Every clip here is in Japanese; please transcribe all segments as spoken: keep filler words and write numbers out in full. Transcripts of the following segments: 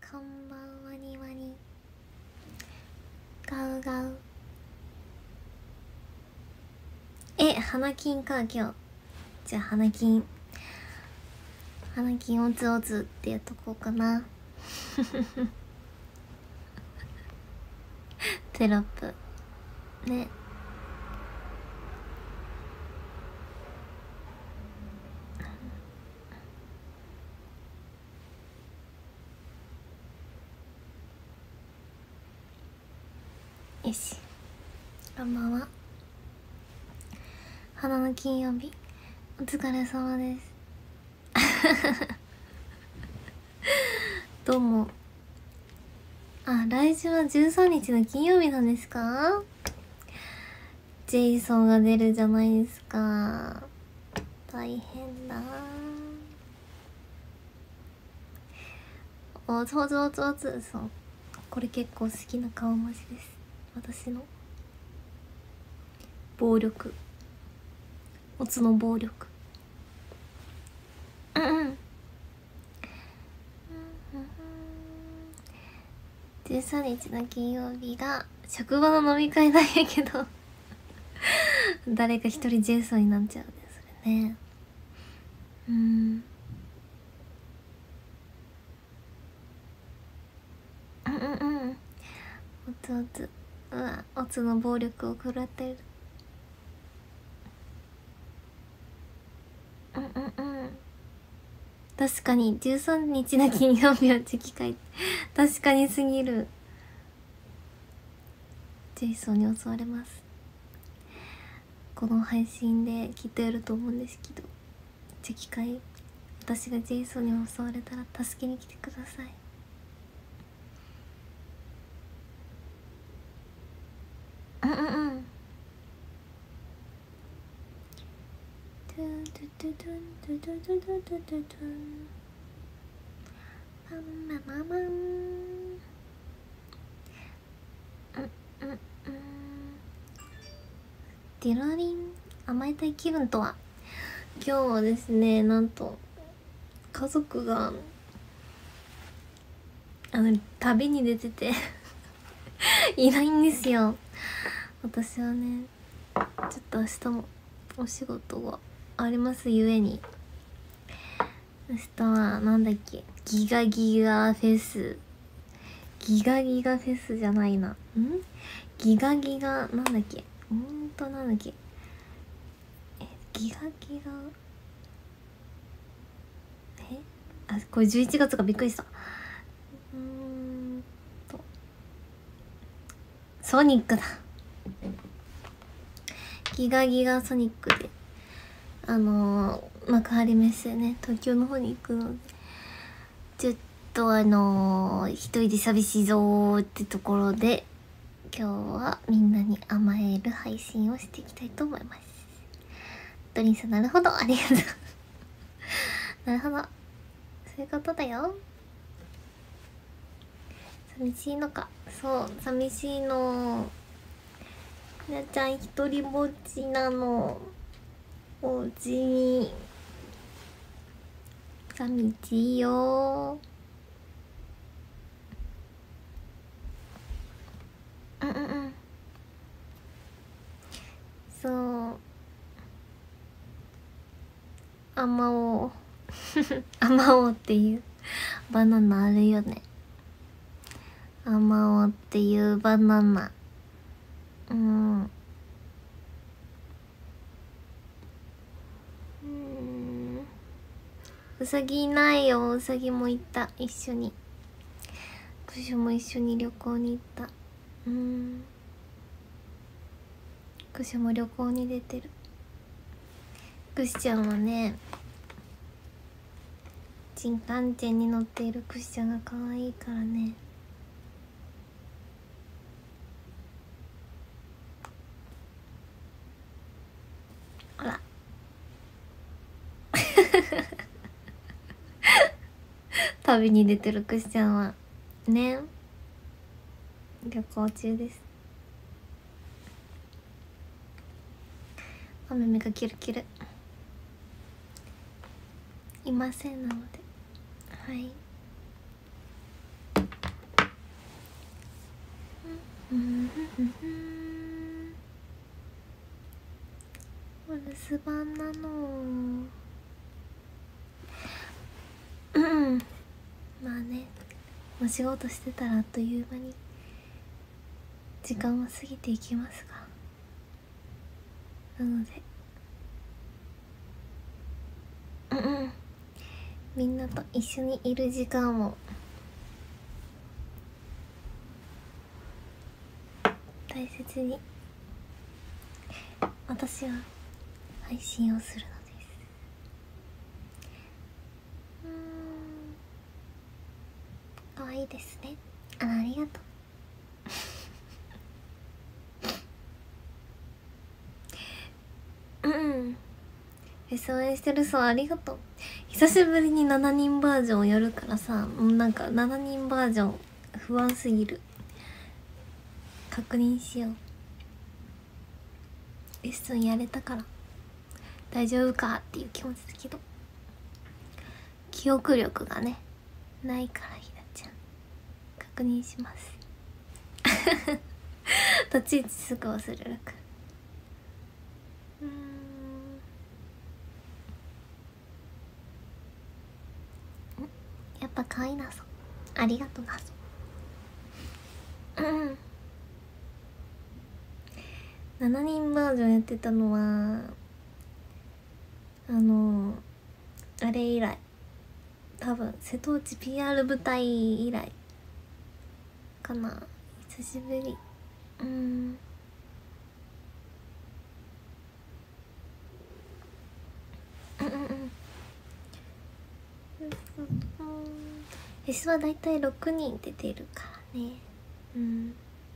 こんばんはにわにガウガウ。え、花金か今日。じゃあ花金花金おつおつってやっとこうかなテロップね。よし、こんばんは。花の金曜日お疲れ様ですどうも。あ、来週はじゅうさんにちの金曜日なんですか？ジェイソンが出るじゃないですか。大変だ。おつおつおつおつ。そう、これ結構好きな顔文字です。私の暴力、おつの暴力。うんうんじゅうさんにちの金曜日が職場の飲み会なんやけど誰か一人ジェイソンになっちゃうね、それね。うんうんうんうん。おつおつ、うわ、おつの暴力を食らってる。うんうんうん。確かにじゅうさんにちの金曜日は時期会確かにすぎる。ジェイソンに襲われます。この配信できっとやると思うんですけど、次期会私がジェイソンに襲われたら助けに来てください。うんうんうん。トゥントゥトゥトゥントゥトゥトゥトゥトゥトゥトゥンパンマママン。うんうんうん。ディロリン、甘えたい気分とは。今日はですね、なんと家族があの旅に出てていないんですよ。私はね、ちょっと明日もお仕事がありますゆえに、明日はなんだっけ、ギガギガフェス、ギガギガフェスじゃないな、んギガギガなんだっけ、うんとなんだっけ、えギガギガ、えあ、これじゅういちがつか、びっくりした。うーんとソニックだ。ギガギガソニックで、あのー、幕張メッセね、東京の方に行くので、ちょっとあのー、一人で寂しいぞーってところで、今日はみんなに甘える配信をしていきたいと思います。ドリンさん、なるほど、ありがとうなるほど、そういうことだよ。寂しいのか。そう、寂しいの。みなちゃん一人ぼっちなの。おうちに寂しいよ。うんうんうん。そう、あまおうあまおうっていうバナナあるよね。あまおうっていうバナナ。うんうんうさぎいないよ。うさぎも行った、一緒に。クシュも一緒に旅行に行った。うんクシュも旅行に出てる。クシちゃんはね、新幹線に乗っているクシちゃんが可愛いからね。あら旅に出てるクシちゃんはね、旅行中です。お目目がキルキルいません、なので、はい。 うんお留守番なの。うんまあね、お仕事してたらあっという間に時間は過ぎていきますが、なのでうんうんみんなと一緒にいる時間を大切に私は配信をするのです。うーんかわいいですね。あらありがとう。うんフェス応援してるさありがとう。久しぶりにしちにんバージョンをやるからさ、なんかしちにんバージョン不安すぎる。確認しよう。レッスンやれたから大丈夫かっていう気持ちだけど、記憶力がねないからひなちゃん確認します立ち位置すぐ忘れるから。うーんやっぱ可愛いな。そうありがとうな。そううんしちにんバージョンやってたのはあのあれ以来、多分瀬戸内 ピーアール 舞台以来かな。久しぶり。うんうんうんうんフェスはだいたいろくにんで出るからね。うん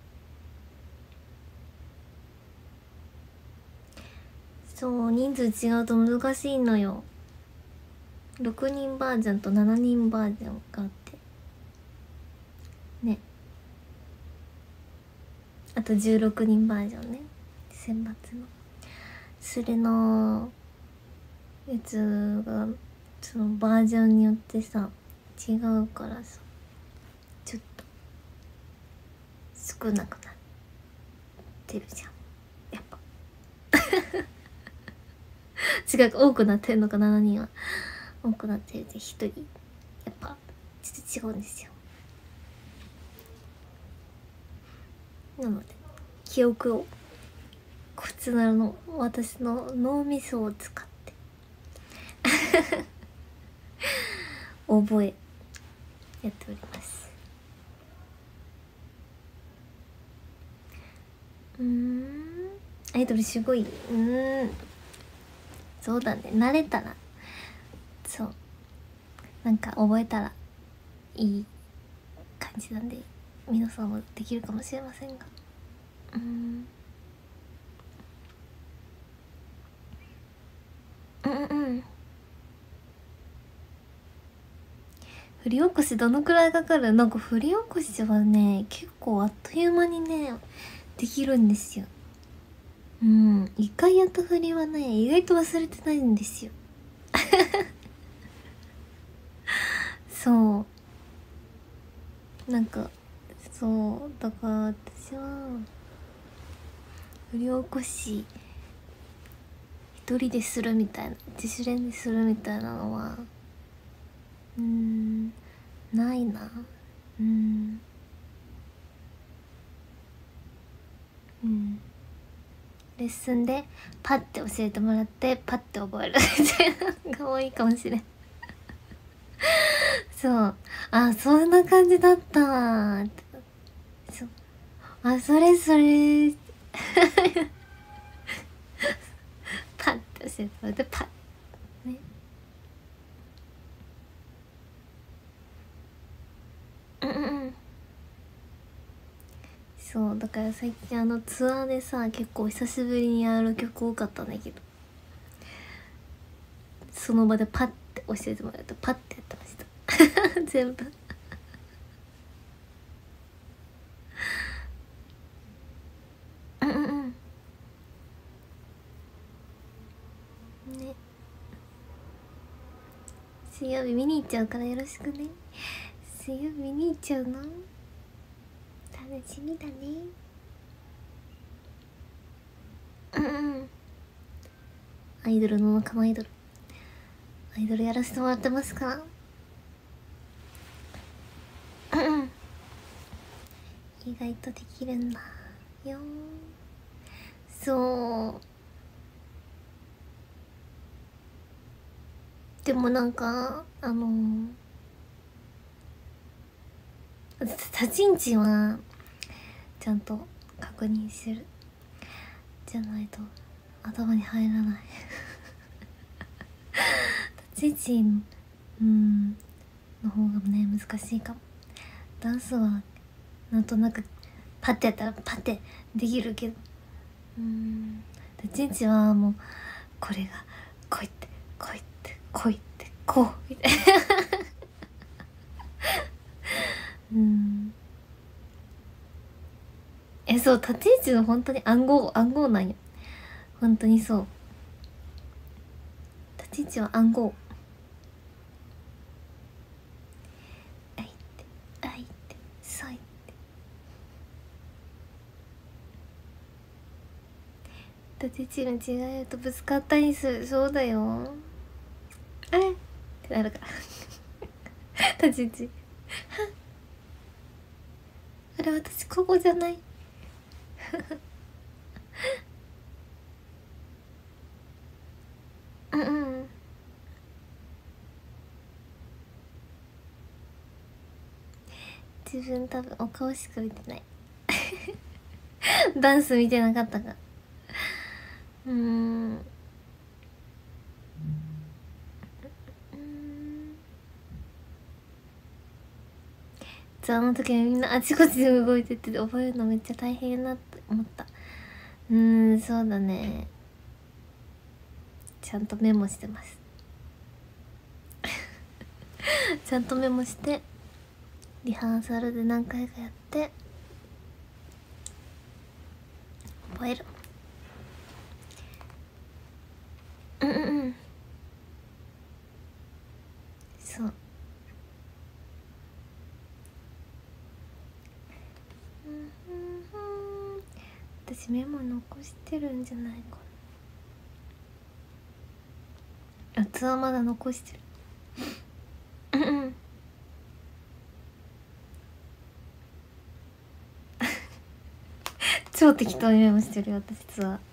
そう人数違うと難しいのよ。ろくにんバージョンとしちにんバージョンがあってね。あとじゅうろくにんバージョンね、選抜のそれのやつがそのバージョンによってさ違うからさ、ちょっと少なくなってるじゃんやっぱ違う多くなってるのか。しちにんは多くなってるでひとりやっぱちょっと違うんですよ。なので記憶をこちらの私の脳みそを使って覚えやっております。うーんアイドルすごい。うーんそうだね、慣れたらそうなんか覚えたらいい感じなんで皆さんもできるかもしれませんが、うーんうんうん振り起こしどのくらいかかる？なんか振り起こしはね結構あっという間にねできるんですよ。うん一回やった振りはね意外と忘れてないんですよそうなんかそうだから私は振り起こし一人でするみたいな自主練でするみたいなのはうーんないな。うんうんレッスンでパッて教えてもらってパッて覚えるみたいなのが多いかもしれんそうあそんな感じだったーってそうあそれそれパッて教えてもらってパッねうんうんうんそうだから最近あのツアーでさ結構久しぶりにやる曲多かったんだけどその場でパッて教えてもらってパッてやってました全部うんうんうんね水曜日見に行っちゃうからよろしくね。水曜日見に行っちゃうの楽しみだね。 アイドルの中のアイドルアイドルやらせてもらってますから意外とできるんだよ。そうでもなんかあの立ちんちはちゃんと確認するじゃないと頭に入らない立ち位置うんの方がね難しいかも。ダンスはなんとなくパッてやったらパッてできるけど、うん立ち位置はもうこれがこういってこういってこういってこうみたいなうんえそう立ち位置の本当に暗号暗号なんよ。本当にそう立ち位置は暗号。あいってあいってそういって立ち位置が違うとぶつかったりする。そうだよあれってなるから立ち位置あれ私ここじゃないうんうん自分多分お顔しか見てないダンス見てなかったか。うーんあの時みんなあちこちで動いてて覚えるのめっちゃ大変だって思った。うーんそうだねちゃんとメモしてますちゃんとメモしてリハーサルで何回かやって覚える。うんうんうんそう私メモ残してるんじゃないかな。やつはまだ残してるうんうん超適当にメモしてるよ私実は。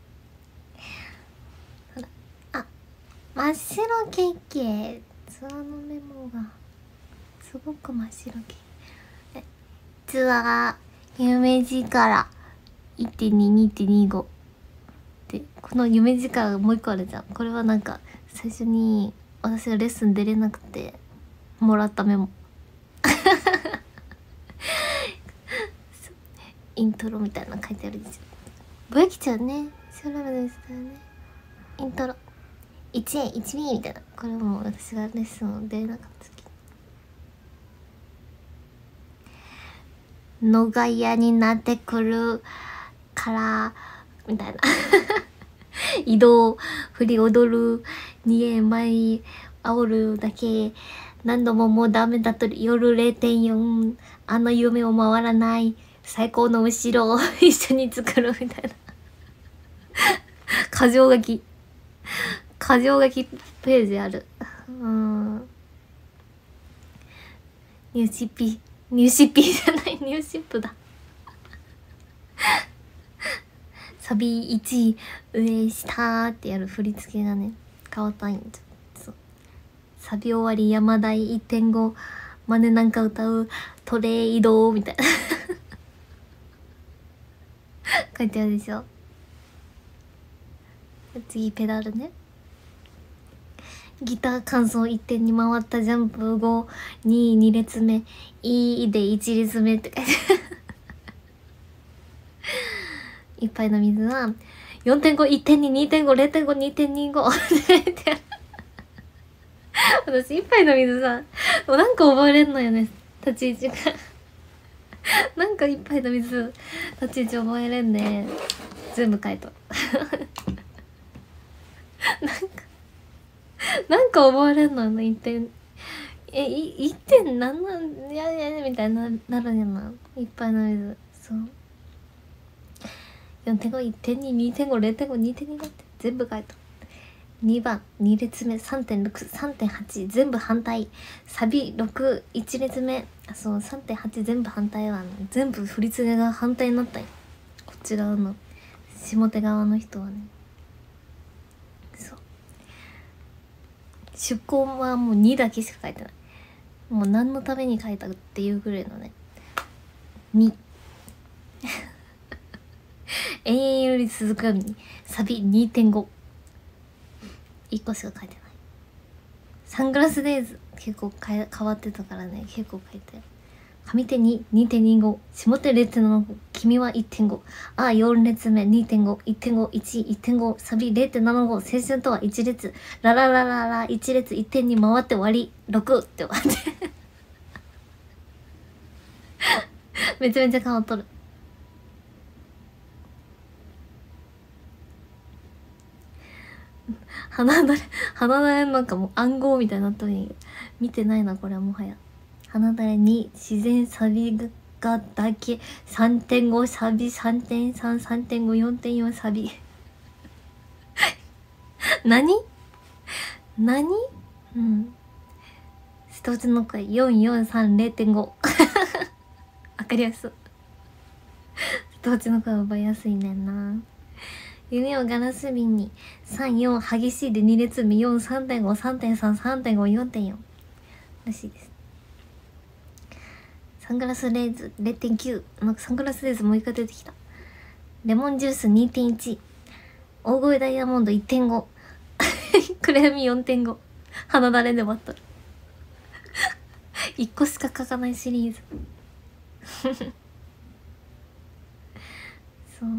あ真っ白ケーキツアーのメモがすごく真っ白ケーキツアー夢力 いってんに にてんにじゅうご でこの夢力がもう一個あるじゃん。これはなんか最初に私がレッスン出れなくてもらったメモイントロみたいなの書いてあるでしょ。ぼやきちゃんね調べですよね。イントロいちえんいちミリみたいな。これも私がレッスンを出れなかった時のが嫌になってくるからみたいな移動振り踊るにえん前煽るだけ何度ももうダメだと夜 れいてんよん あの夢を回らない最高の後ろを一緒に作るみたいな箇条書き箇条書きページある。うんニューシッピニューシッピじゃないニューシップだサビいち上下ってやる振り付けがね変わったんよ。そうサビ終わり山台 いってんご 真似なんか歌うトレイドみたいな書いてあるでしょ。次ペダルねギター感想いってんに回ったジャンプごにに列目 E でいち列目って書いてある一杯の水は よんてんご、いってんに、にてんご、れいてんご、にてんにじゅうご 私一杯の水さもうなんか覚えれんのよね立ち位置がなんか一杯の水立ち位置覚えれんね全部書いとなんかなんか覚えれんのよな一点えい一点なんなんややみたいななるんやな一杯の水そうよんてんご、いってんに、にてんご、れいてんご、にてんにだって全部書いたにばんに列目 さんてんろく、さんてんはち 全部反対。サビろく、いち列目、あ、そう さんてんはち 全部反対は全部振り付けが反対になったんよ、こっち側の下手側の人はね。そう、出向はもうにだけしか書いてない。もう何のために書いたっていうぐらいのね。に永遠より続くようにサビ にてんご、 いっこしか書いてない。サングラスデイズ結構かえ変わってたからね、結構書いて。上手に にてんにご、 下手 れいてんななご、君は いってんご、 あよん列目 にてんご、いってんご、いち、いってんご、サビ れいてんななご、青春とはいち列、ラララララいち列いってんに回って終わり、ろくって終わってめちゃめちゃ変わっとる。花だれ花だれなんかもう暗号みたいになったのに見てないな、これはもはや。花だれに自然サビがだけ さんてんご サビ さんてんさん、さんてんご、よんてんよん サビ何何うん、一つの声 よんよんさんれいてんご わかりやすい。一つの声覚えやすいねんな。夢をガラス瓶にさん、よん激しいでに列目よん、さんてんご、さんてんさん、さんてんご、よんてんよん らしいです。サングラスレーズ れいてんきゅう、なんかサングラスレーズもう一回出てきた。レモンジュース にてんいち、 大声ダイヤモンド いってんご 暗闇 よんてんご、 花だれで終わったいっこしか書かないシリーズそう、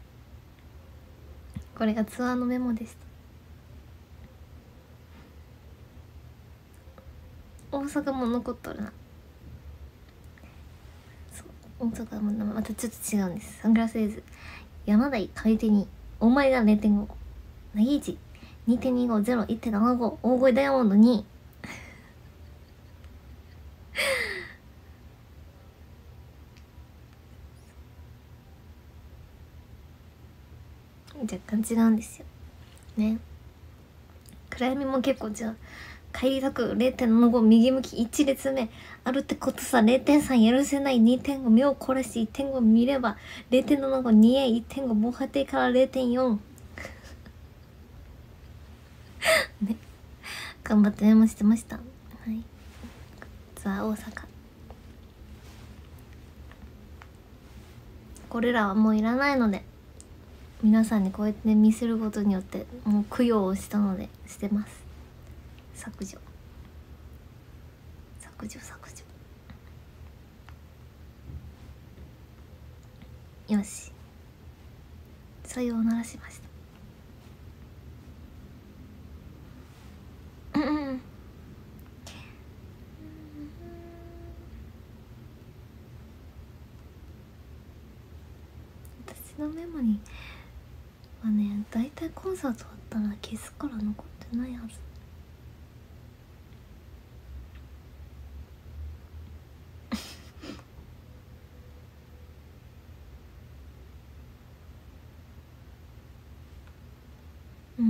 これがツアーのメモでした。大阪も残っとるな。そう、大阪もまたちょっと違うんです。サングラスレーズ山台上手にお前が れいてんご、 なぎいち にてんにごゼロ いってんななご、 大声ダイヤモンドに若干違うんですよね。暗闇も結構違う。帰りたく れいてんななご 右向きいち列目あるってことさ。 れいてんさん やるせない にてんご 目を凝らし いってんご 見れば れいてんななご にえ いってんご 防波堤から れいてんよん ね、頑張ってメモしてました。はい、ツアー大阪、これらはもういらないので皆さんにこうやって見せることによってもう供養をしたので捨てます。削除削除削除。よし、さようならしました。うんうん、私のメモにはね、だいたいコンサートあったら消すから残ってないはず。うん、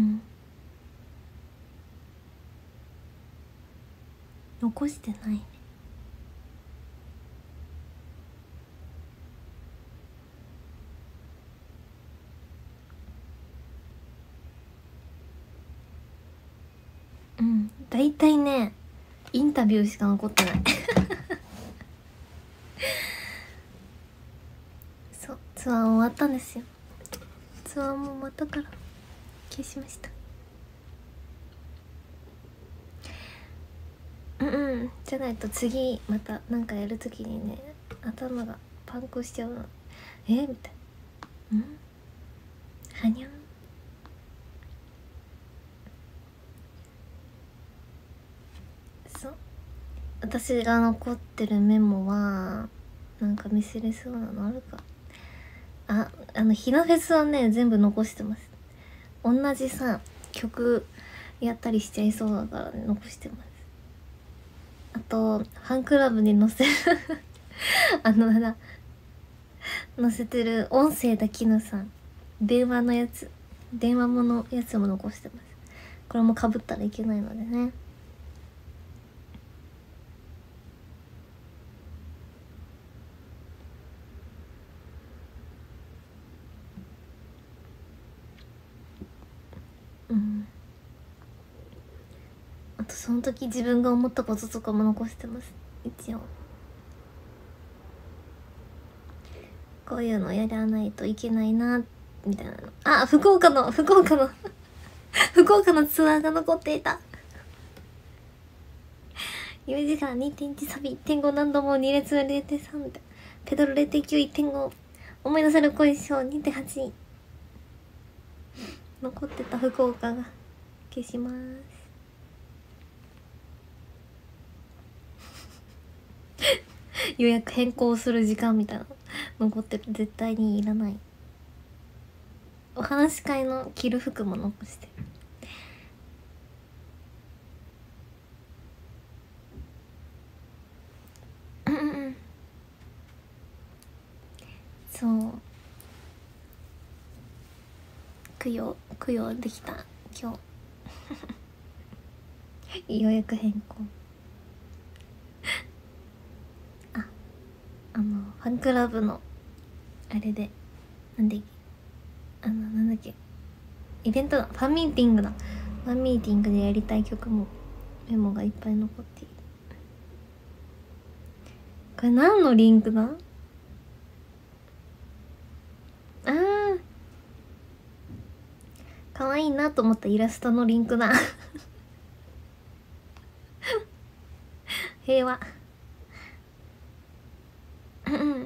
残してないね。うん、だいたいねインタビューしか残ってないそう、ツアー終わったんですよ。ツアーも終わったから消しました。うんうん、じゃないと次またなんかやるときにね頭がパンクしちゃうの。えみたいな。うんはにゃん。そう、私が残ってるメモはなんか見せれそうなのあるか。あ、あのひなフェスはね全部残してます。同じさ曲やったりしちゃいそうだからね残してます。あとファンクラブに載せるあのな載せてる音声だけのさ電話のやつ、電話ものやつも残してます。 これもかぶったらいけないのでね。うん。あとその時自分が思ったこととかも残してます、一応。こういうのやらないといけないなみたいなの。あ、福岡の福岡の福岡のツアーが残っていた。よじかん にてんいち サビ いってんご 何度もに列 れいてんさん ペドロ れいてんきゅう いってんご 思い出せる恋性 にてんはち 残ってた福岡が消します予約変更する時間みたいな残ってる。絶対にいらない。お話し会の着る服も残してる。うんうん、そう供養供養できた今日予約変更。ああのファンクラブのあれでなんであのなんだっけイベントだ、ファンミーティングだ。ファンミーティングでやりたい曲もメモがいっぱい残っている。これ何のリンクだ。あーかわいいなと思ったイラストのリンクだ平和うん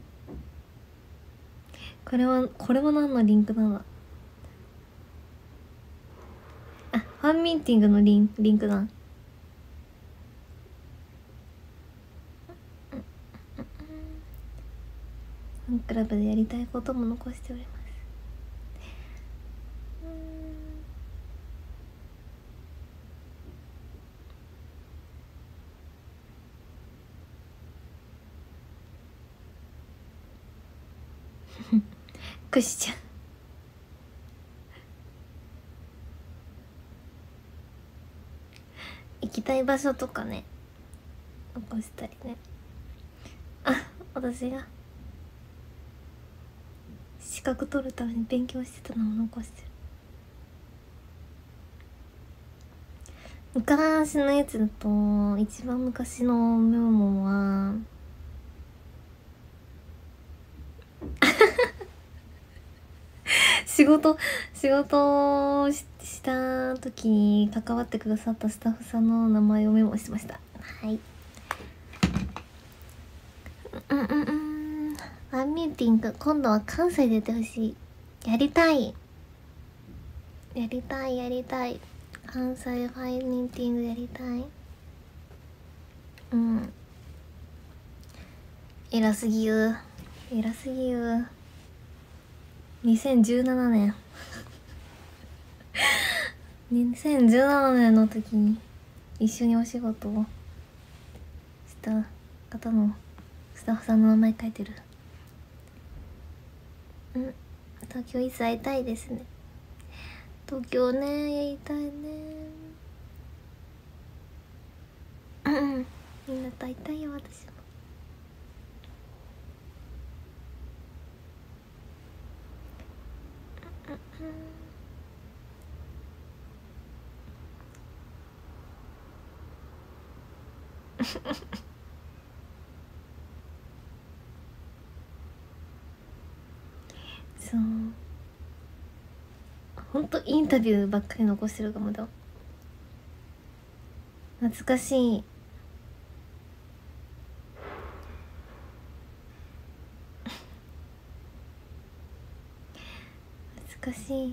これはこれは何のリンクなんだ。あ、ファンミーティングのリンリンクだ。ファンクラブでやりたいことも残しております。くしちゃん行きたい場所とかね残したりね。あ、私が資格取るために勉強してたのを残してる。昔のやつだと一番昔のメモは仕事仕事を し, した時に関わってくださったスタッフさんの名前をメモしてました。はい。うんうんうん。ファンミーティング今度は関西でやってほしい。やりたいやりたいやりたい。関西ファンミーティングやりたい。うん。偉すぎる偉すぎる。にせんじゅうななねんにせんじゅうななねんの時に一緒にお仕事をした方のスタッフさんの名前書いてる。うん、東京いつ会いたいですね。東京ね、やりたいね。うんみんなと会いたいよ私も。そうほんとインタビューばっかり残してるかもだ。懐かしい。懐かしい。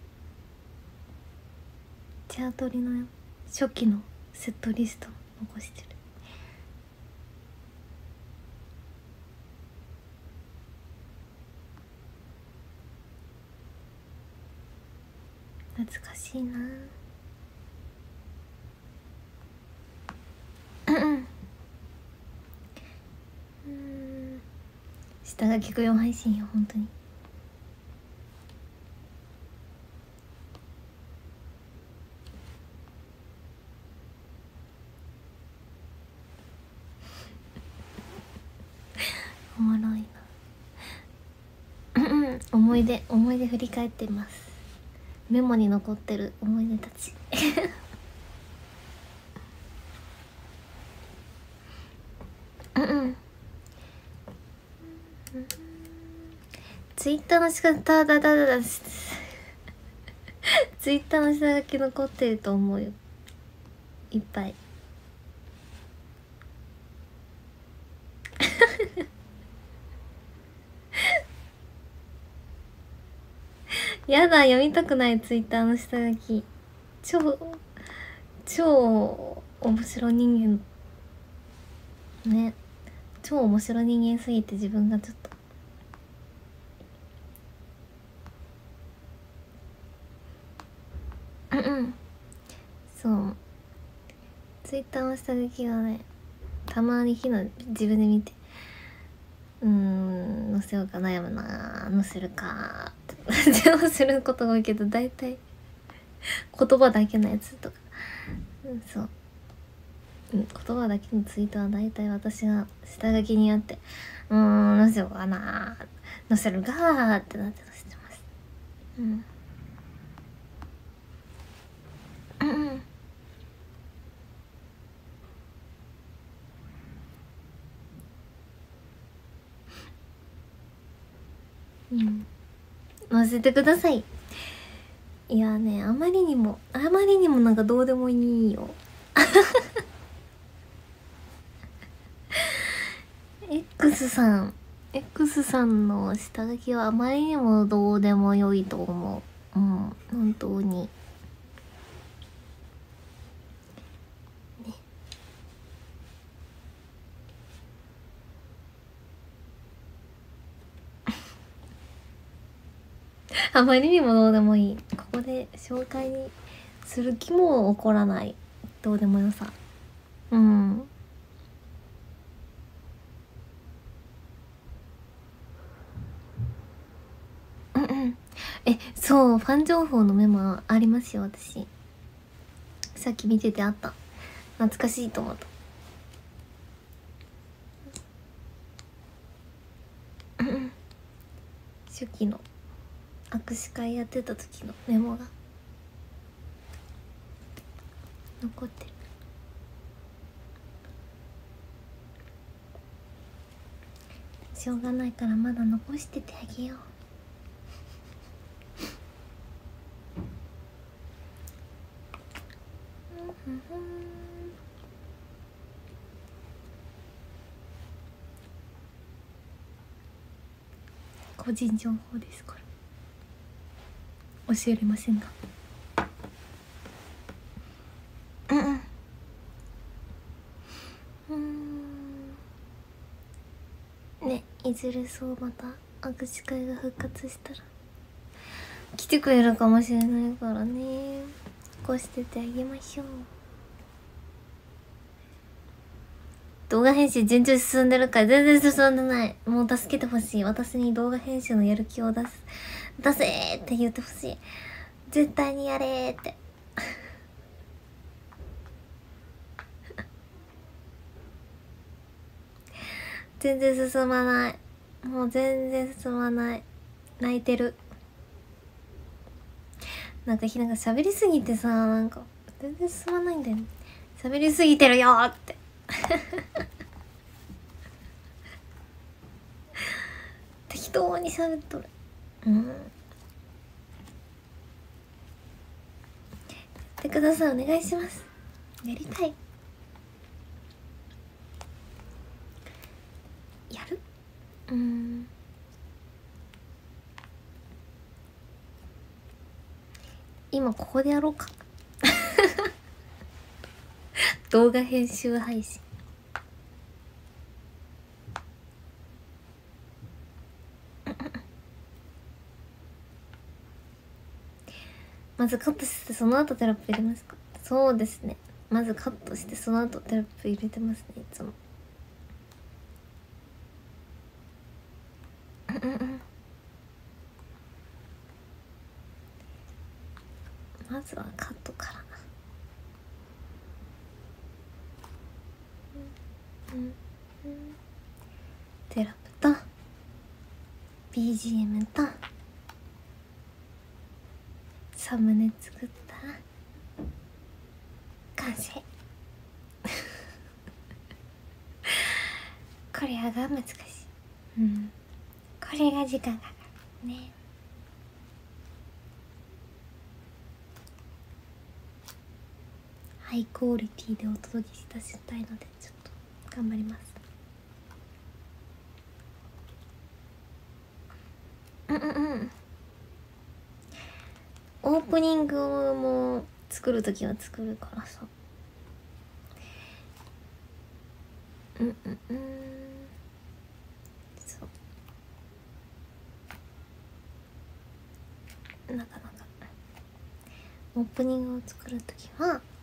チャートリの初期のセットリスト残してる。懐かしいな。うんうん下が聞くよ配信よ本当に。 おもろいな。うんうん、思い出思い出振り返ってます。メモに残ってる思い出たちうんうんツイッターの仕方だだだだツイッターの下書き残ってると思うよ、いっぱいやだ、読みたくない。ツイッターの下書き超超面白人間ね、超面白人間すぎて自分がちょっとうんうんそうツイッターの下書きがね、たまに日の自分で見て、うーん載せようか悩むな、載せるかって載せることが多いけど、大体言葉だけのやつとか、うん、そう、うん、言葉だけのツイートは大体私が下書きにあって、うーん載せようかな、載せるかーってなって載せてます。うんうんうん載せてください。いやね、あまりにもあまりにもなんかどうでもいいよX さん X さんの下書きはあまりにもどうでもよいと思う。うん本当にねあまりにもどうでもいい。ここで紹介にする気も起こらないどうでもよさ。うんうんうんえそう、ファン情報のメモありますよ。私さっき見ててあった。懐かしいと思った。うん初期の握手会やってた時のメモが残ってる。しょうがないからまだ残しててあげよう。個人情報ですから教えれませんが。うんうんね、いずれそうまた握手会が復活したら来てくれるかもしれないからね、こうしててあげましょう。動画編集順調に進んでるから全然進んでない。もう助けてほしい。私に動画編集のやる気を出す出せーって言ってほしい。絶対にやれーって全然進まない。もう全然進まない。泣いてる。なんかひなんか喋りすぎてさ、なんか全然進まないんだよね。喋りすぎてるよーって適当に喋っとる。うんやってください。お願いします。やりたい。やる。うん今ここでやろうか動画編集配信まずカットしてその後テロップ入れますか。そうですね、まずカットしてその後テロップ入れてますね、いつも。まずはカットからな。うんうん、テロップとビージーエム とサムネ作ったら完成これが難しい。うん、これが時間かかるね。ハイクオリティでお届けしたしたいのでちょっと頑張ります。うんうんうん。オープニングも作るときは作るからさ。うんうんうん。そうなかなかオープニングを作るとき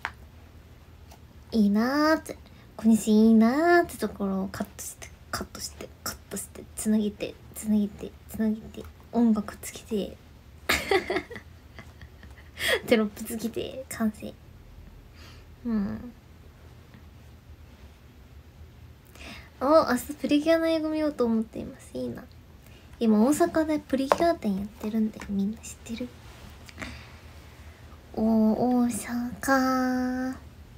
はいいなーって小西いいなーってところをカットしてカットしてカットしてつなげてつなげてつなげて音楽つけてテロップつけて完成。うん。お、明日プリキュアの映画見ようと思っています。いいな。今大阪でプリキュア展やってるんでみんな知ってる？おー、大阪。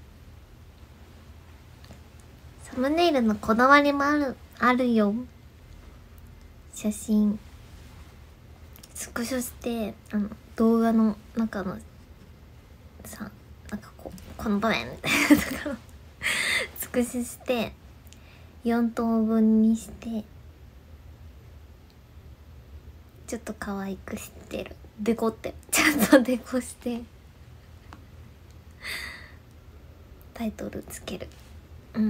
サムネイルのこだわりもある、あるよ。写真スクショしてあの動画の中のさ、なんかこうこの場面みたいなところスクショしてよんとうぶんにしてちょっと可愛くしてる。デコってちゃんとデコしてタイトルつける。うん。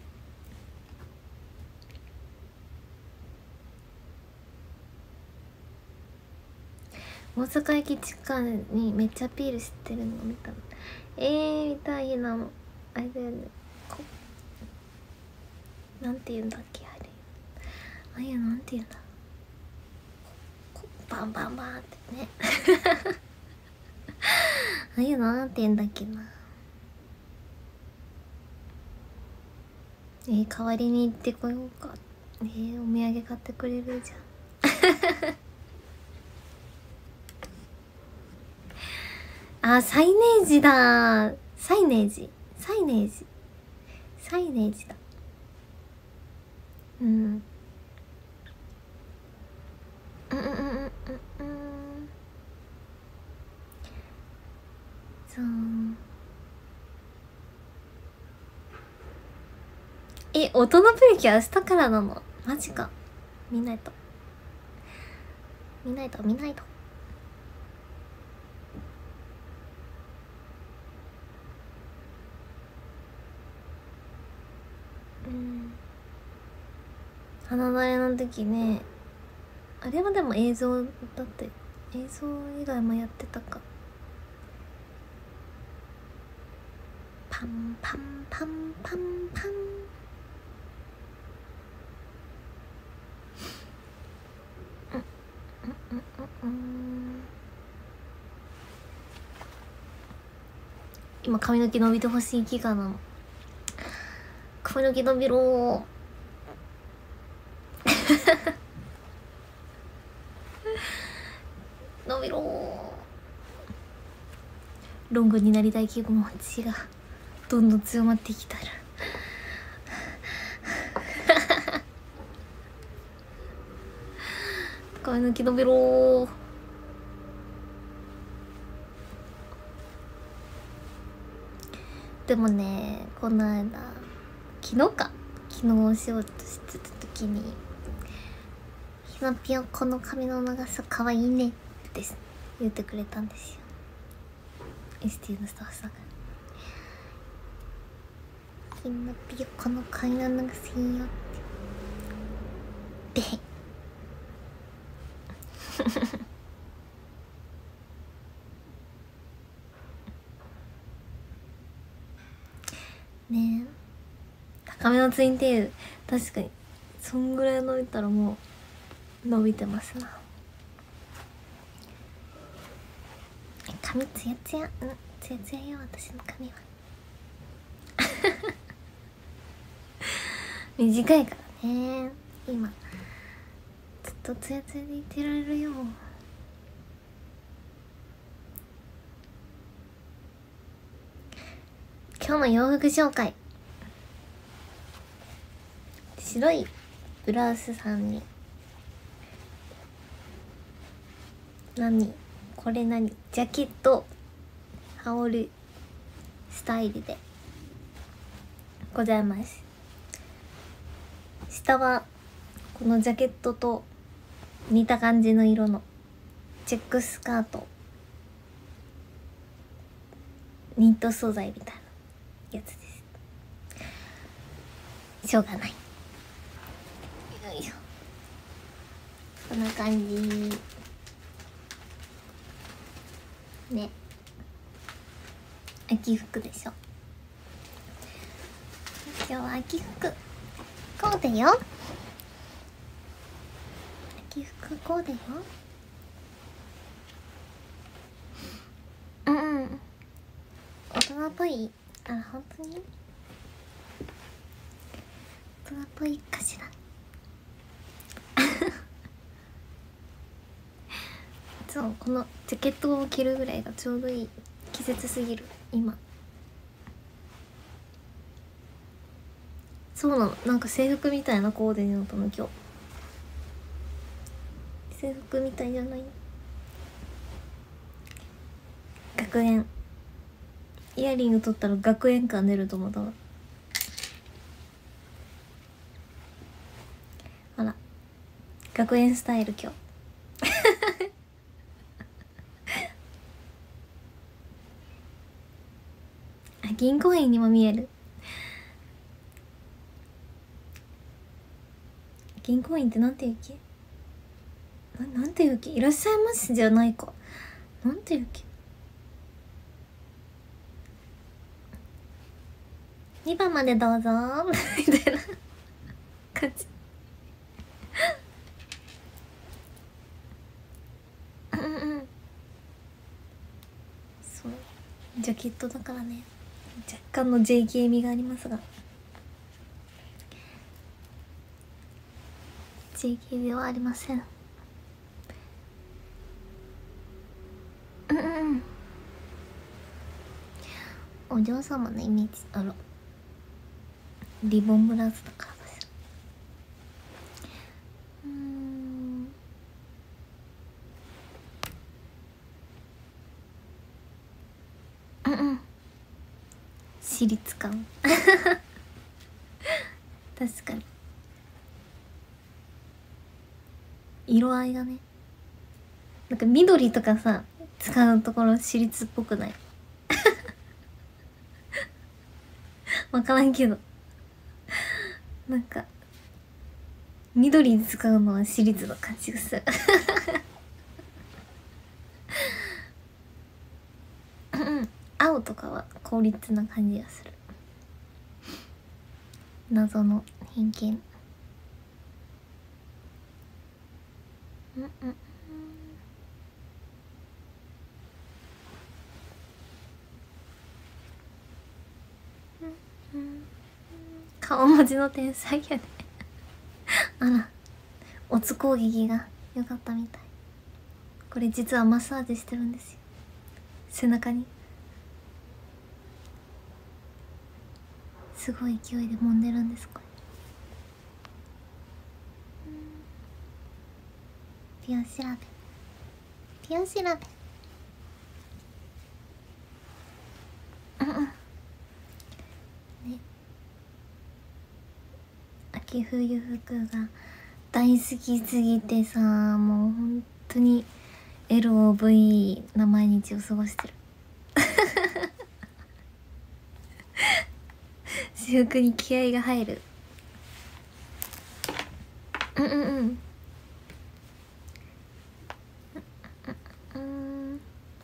大阪駅地下にめっちゃアピールしてるの見たの。えー、見たいな。あれだよね、こなんて言うんだっけ、あれあれなんて言うんだ、こバンバンバンってねあれなんて言うんだっけな。えー、代わりに行ってこようか。えー、お土産買ってくれるじゃんあ、サイネージだ。サイネージサイネージサイネージだ。うん。うんうんうんうんうん。そう。え、大人プリキュア明日からなの？マジか。見ないと見ないと見ないと。うん。花だれの時ね、あれはでも映像だって、映像以外もやってたか。パンパンパンパンパン。うんうんうんうん。今髪の毛伸びてほしい期間なの。髪の毛伸びろー伸びろー。ロングになりたい気持ちがどんどん強まってきたら髪の毛伸びろー。でもね、この間昨日か昨日お仕事してた時にひなぴよこの髪の長さかわいいねって言ってくれたんですよ、 エスティー のスタッフさんが。ひなぴよこの髪の長さいいよってでねえ、高めのツインテール確かにそんぐらい伸びたらもう伸びてますな。髪ツヤツヤ、うん、ツヤツヤよ私の髪は短いからね。今ずっとツヤツヤでいてられるよ。今日の洋服紹介。白いブラウスさんに何これ何ジャケット羽織るスタイルでございます。下はこのジャケットと似た感じの色のチェックスカート、ニット素材みたいなやつです。しょうがない。よいしょ。こんな感じね。秋服でしょ。今日は秋服こうだよ。秋服こうだよ。うんうん、大人っぽい。あ、本当に大人っぽいかしら。そう、このジャケットを着るぐらいがちょうどいい季節すぎる今。そうなの、なんか制服みたいなコーデになったの今日。制服みたいじゃない。学園イヤリング取ったら学園感出ると思ったわ。あら、学園スタイル今日。あ、銀行員にも見える。銀行員ってなんていう気？な、なんていう気？いらっしゃいますじゃないか。なんていう気？にばんまでどうぞみたいな感じ。うんうん。そう、ジャケットだからね、若干の ジェイケー 味がありますが、 ジェイケー ではありません。うんうん。お嬢様のイメージ。あら、リボンブラウスだからかしら。うーん、うんうん、私立感。確かに色合いがね、なんか緑とかさ使うところ私立っぽくない？わからんけど、なんか緑に使うのは私立の感じがする。青とかは効率な感じがする。謎の偏見。うんうんうん、顔文字の天才やね。あら、おつ攻撃が良かったみたい。これ実はマッサージしてるんですよ、背中に。すごい勢いで揉んでるんですこれ。ピア調べ、ピア調べ。うんうんね、秋冬服が大好きすぎてさ、もう本当に エルオーブイ な毎日を過ごしてる。私服に気合が入る。うんうんうん。うん、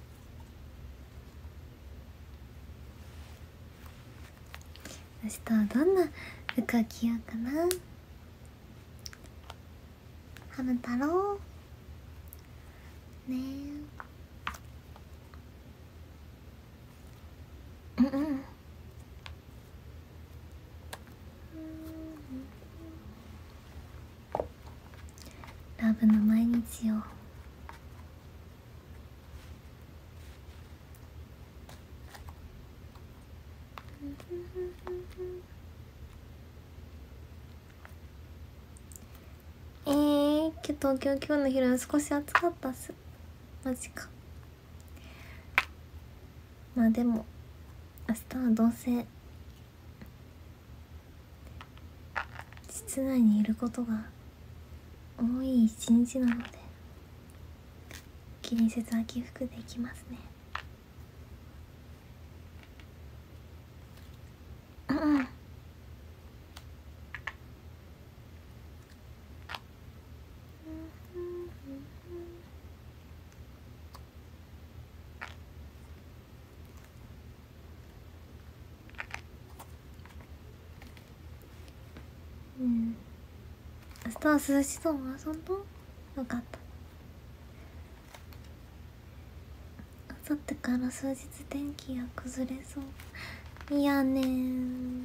明日はどんな服を着ようかな。ハム太郎ねえ。うんうん。ララブな毎日よ。えー、今日東京今日の昼少し暑かったっす。マジか。まあでも明日はどうせ室内にいることが多い一日なので、気にせず秋服でいきますね。うんうん。うん、明日は涼しそう。遊んだ？よかった。明後日から数日天気が崩れそう。いやねー、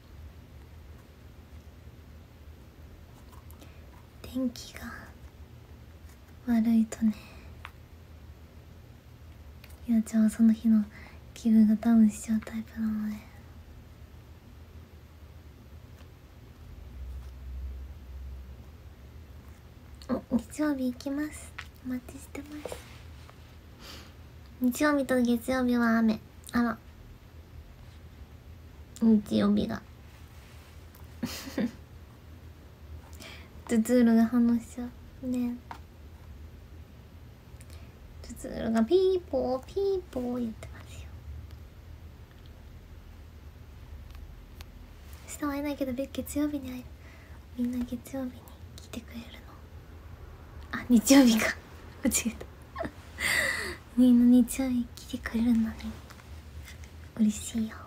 天気が悪いとね、ひなちゃんはその日の気分がダウンしちゃうタイプなので。お、日曜日行きます。お待ちしてます。日曜日と月曜日は雨。あら、日曜日がトゥツールが反応しちゃうね。トゥツールがピーポーピーポー言ってますよ。明日は会えないけど月曜日に会える。みんな月曜日に来てくれるの。あ、日曜日か間違えたみんな日曜日来てくれるのに嬉しいよ。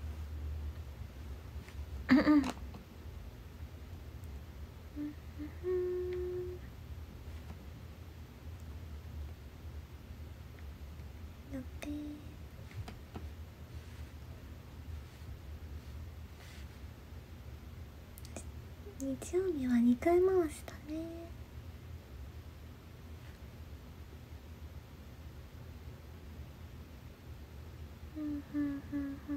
うんうん。予定日曜日はにかい回したね。うんうんうんうん。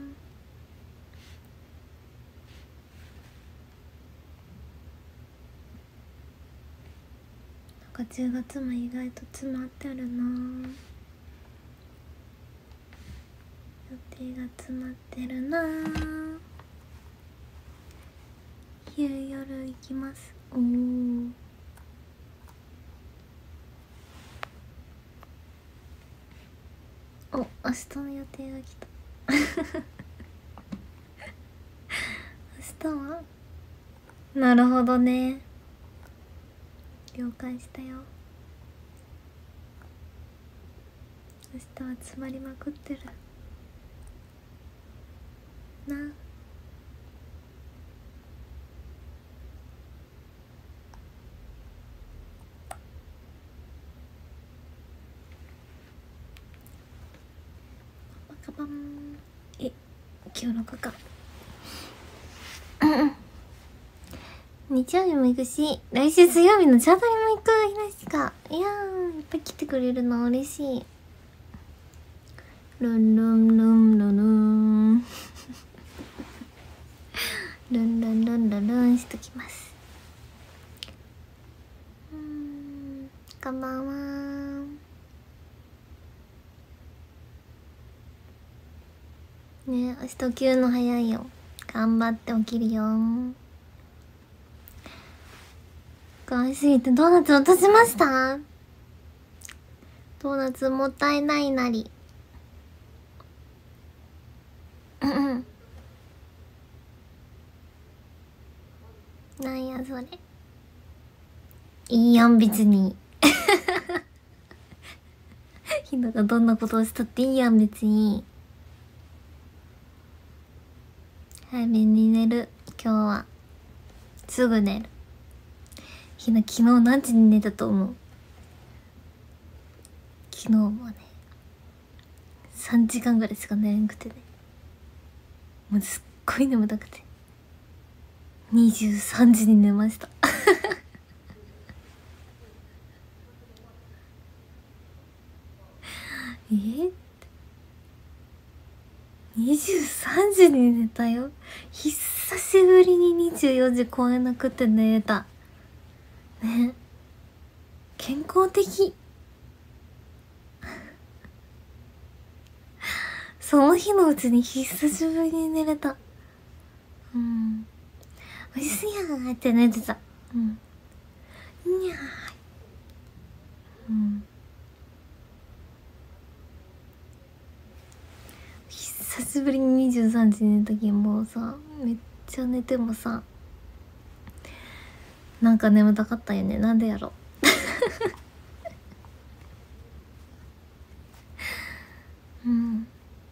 なんかじゅうがつも意外と詰まってるな。予定が詰まってるな。昼夜行きます。おー、お、明日の予定が来た明日はなるほどね、了解したよ。明日は詰まりまくってるな。カバン、え、今日のかか日曜日も行くし、来週水曜日のチャートにも行く。ひなしか、いやー、いっぱい来てくれるの嬉しい。ルンルンルンルンルンルンルンルンルンルンしときます。うーん、こんばんは。ね、明日起きるの早いよ。頑張って起きるよ。可愛すぎてドーナツ落としました。ドーナツもったいないなり。うんうん。なんやそれ。いいやん別にひながどんなことをしたっていいやん別に。早めに寝る。今日はすぐ寝る。ひな昨日何時に寝たと思う？昨日もねさんじかんぐらいしか寝れんくてね、もうすっごい眠たくてにじゅうさんじに寝ました時に寝たよ。久しぶりににじゅうよじ超えなくて寝れたね。健康的。その日のうちに久しぶりに寝れた。うん。おいしいやーって寝てた。うん。にゃー。うん。久しぶりににじゅうさんじに寝た時もうさ、めっちゃ寝てもさ、なんか眠たかったよね。なんでやろ。うん。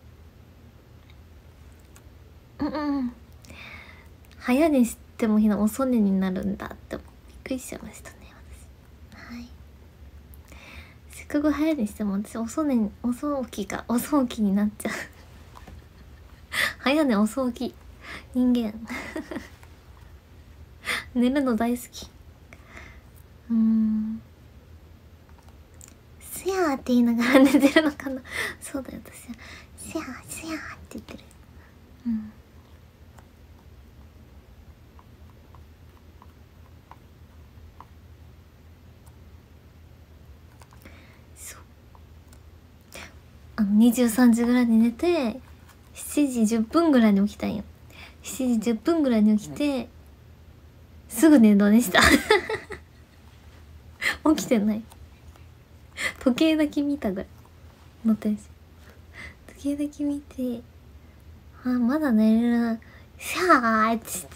うんうん。早寝してもひな遅寝になるんだってびっくりしちゃいましたね、私。はい。せっかく早寝しても私遅寝、遅起きが遅起きになっちゃう。早寝遅起き人間。寝るの大好き。うーん。すやーって言いながら寝てるのかな。そうだよ、私はすやーすやーって言ってる。うん。そう、あのにじゅうさんじぐらいに寝てしちじじゅっぷんぐらいに起きたんよ。しちじじゅっぷんぐらいに起きてすぐ寝坊でした。起きてない。時計だけ見たぐらいのテンション。時計だけ見て、あ、まだ寝れる、シャーって言って。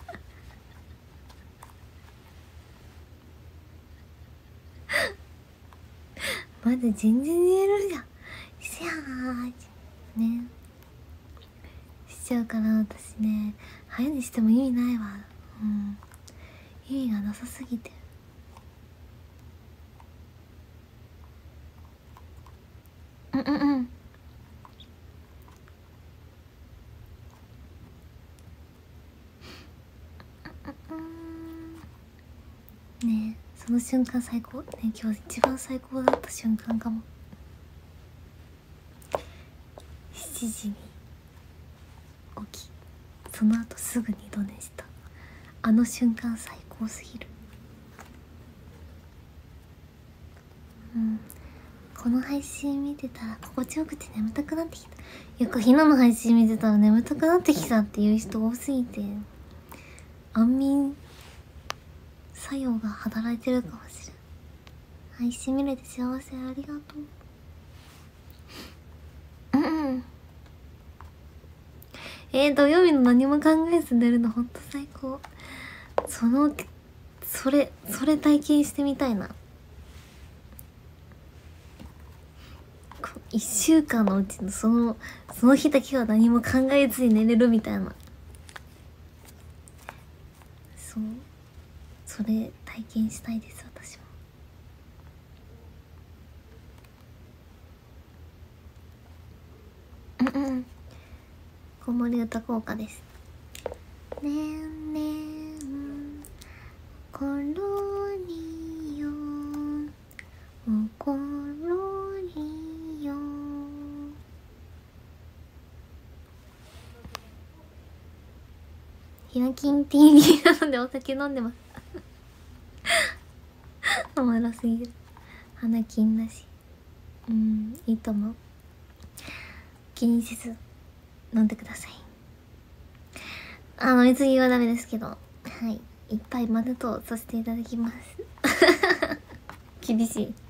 まだ全然寝れるじゃん、シャーってねしちゃうから、私ね早寝しても意味ないわ。うん、意味がなさすぎて。うんうんうん。ねえ、その瞬間最高ね。今日一番最高だった瞬間かも。しちじに起き、その後すぐに二度寝した。あの瞬間最高すぎる。うん。この配信見てたら心地よくて眠たくなってきた。よくひなの配信見てたら眠たくなってきたっていう人多すぎて、安眠作用が働いてるかもしれん。配信見れて幸せ、ありがとう。うんうん。えー、土曜日の何も考えず寝るのほんと最高。そのそれそれ体験してみたいな。いっしゅうかんのうちのそのその日だけは何も考えずに寝れるみたいな。そう、それ体験したいです、私も。うんうん。子守歌効果です。ねんねん心によ、心によ。ヒラキン ティービー なのでお酒飲んでます。おもろすぎる。花金だし、うん、いいと思う。気にせず飲んでください。あ、飲みすぎはダメですけど、はい、一杯までとさせていただきます。厳しい。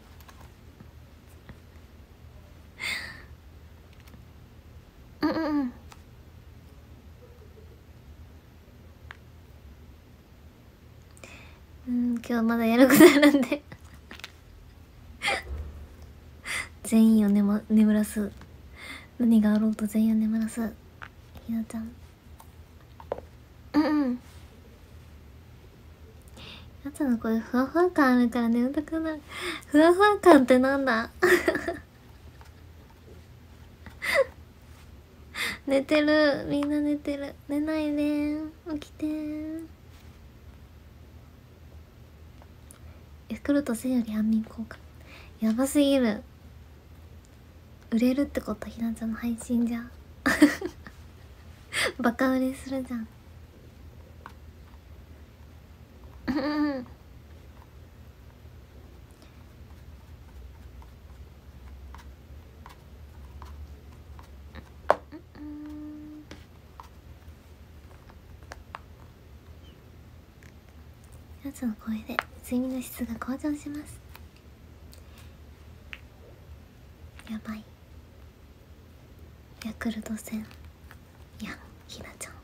うんうんうん。うん、今日まだやることあるんで。全員を眠眠らす。何があろうと全員を眠らす。ひなちゃん。うんうん。ひなちゃんの声ふわふわ感あるから眠たくなる。ふわふわ感ってなんだ。寝てる、みんな寝てる。寝ないで、起きて。ヤクルトせんより安眠効果やばすぎる。売れるってこと、ひなちゃんの配信じゃ。 バカ売れするじゃん。うんやつの声で睡眠の質が向上します。やばい。ヤクルトせんやんひなちゃん。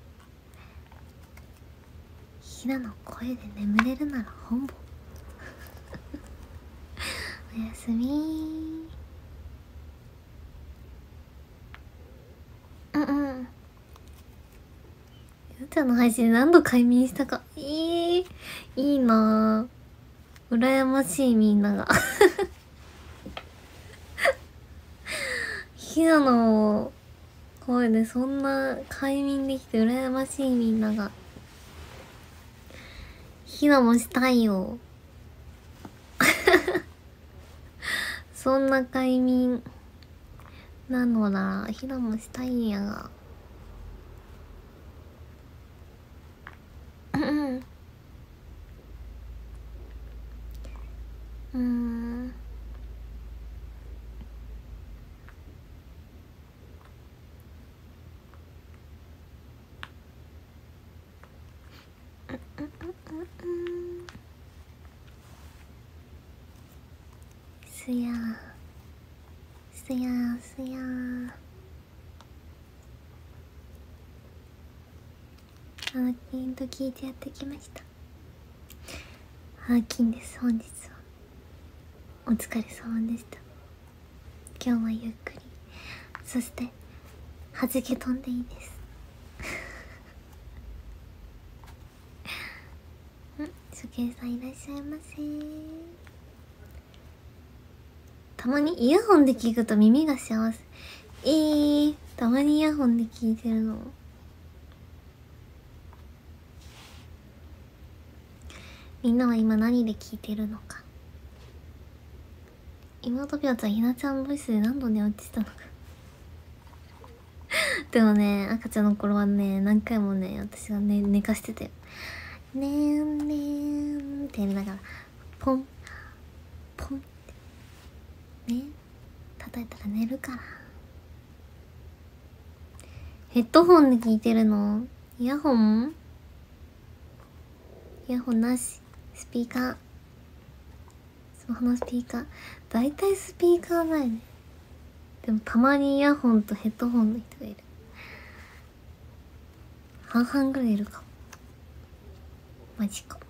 ひなの声で眠れるなら本望。おやすみー。うんうん。やっちゃんの配信何度快眠したか。えー、いいなぁ。羨ましいみんなが。ひなの声でそんな快眠できて羨ましいみんなが。ひなもしたいよ。そんな快眠なのならひなもしたいんやが。うんうーん。すやすやすやハーキンと聞いてやってきました。ハーキンです。本日はお疲れ様でした。今日はゆっくり、そしてはじけ飛んでいいです。ん、初見さんいらっしゃいませ。たまにイヤホンで聞くと耳が幸せ。えー、たまにイヤホンで聞いてるの。みんなは今何で聞いてるのか。妹ぴょんちゃんひなちゃんボイスで何度寝落ちしたのか。でもね、赤ちゃんの頃はね、何回もね、私がね寝かしてて、ねんねんってやりながらポンポンってね叩いたら寝るから。ヘッドホンで聞いてるの？イヤホン？イヤホンなし。スピーカー、スマホのスピーカー。だいたいスピーカーだよね。でもたまにイヤホンとヘッドホンの人がいる。半々ぐらいいるかも。マジか。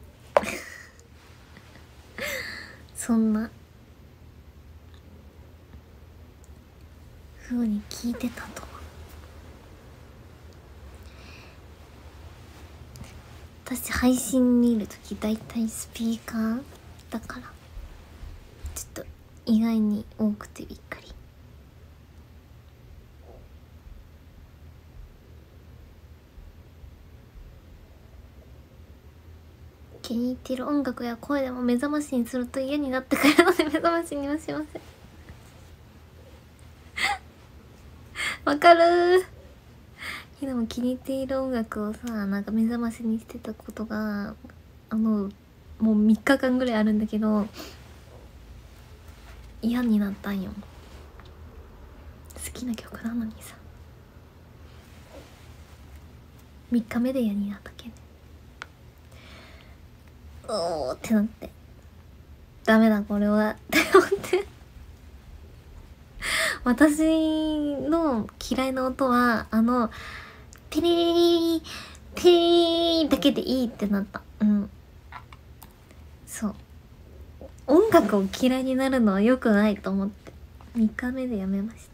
そんな風に聞いてたとは。私配信見るときだいたいスピーカーだから、ちょっと意外に多くてびっくり。気に入っている音楽や声でも目覚ましにすると嫌になってくるので目覚ましにはしません。わかるー。ひなも気に入っている音楽をさ、なんか目覚ましにしてたことがあのもうみっかかんぐらいあるんだけど、嫌になったんよ。好きな曲なのにさ、みっかめで嫌になったけんね。おーってなって、ダメだこれはって思って私の嫌いな音はあのテレレリテレリだけでいいってなった。うん、そう、音楽を嫌いになるのは良くないと思ってみっかめでやめました。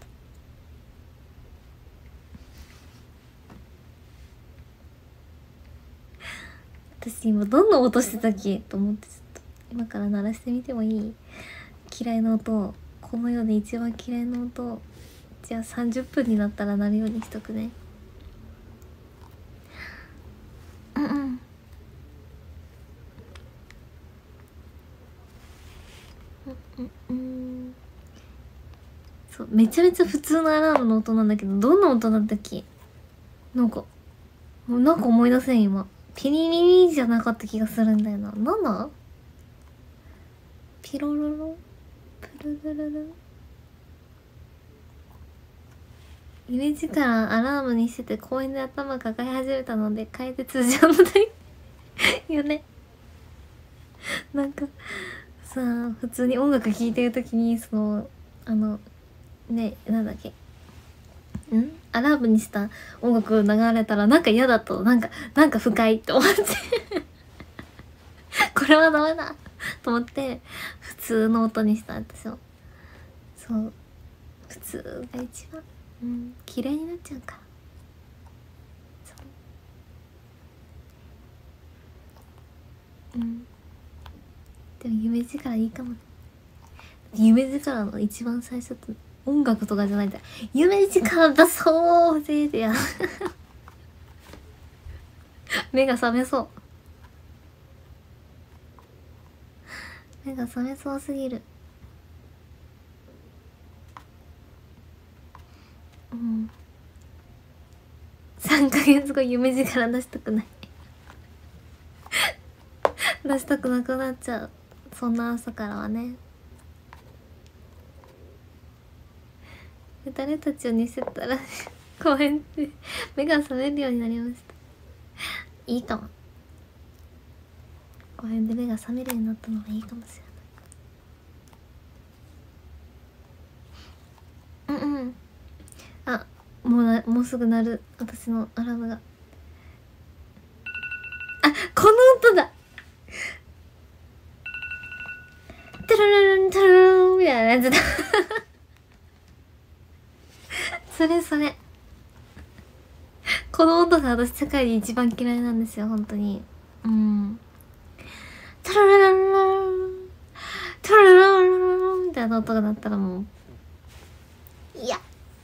私今どんな音してたっけと思って、ちょっと今から鳴らしてみてもいい？嫌いな音、この世で一番嫌いな音。じゃあさんじゅっぷんになったら鳴るようにしとくね。うんうんうんうん。そう、めちゃめちゃ普通のアラームの音なんだけど、どんな音だったっけ？ なんかもうなんか思い出せん今。ピリリリじゃなかった気がするんだよな。なんだピロロロプルルルル。夢力アラームにしてて公園で頭抱え始めたので変えて通常の台よね。なんかさあ普通に音楽聴いてる時にそのあのねなんだっけんアラームにした音楽流れたらなんか嫌だとなんかなんか不快って思ってこれはダメだと思って普通の音にした私は。そう普通が一番うん嫌いになっちゃうから。そううんでも夢力いいかも。夢力の一番最初って音楽とかじゃないんだ。夢力だそうぜでや目が覚めそう。目が覚めそうすぎる。うんさんかげつご夢力出したくない出したくなくなっちゃう。そんな朝からはね。誰たちを似せたら公園で目が覚めるようになりました。いいかも。公園で目が覚めるようになったのがいいかもしれない。うんうん。あ、もうなもうすぐ鳴る私のアラームが。あ、この音だ。トゥルルルントゥルルンみたいなやつだそれそれこの音が私世界で一番嫌いなんですよ本当に。うんトゥルルルンルントゥルルルンルンみたいな音が鳴ったらもういや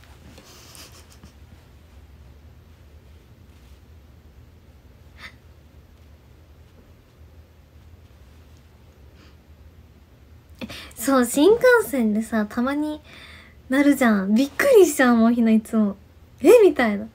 そう新幹線でさたまになるじゃん。びっくりしちゃうもんひないつもえみたいな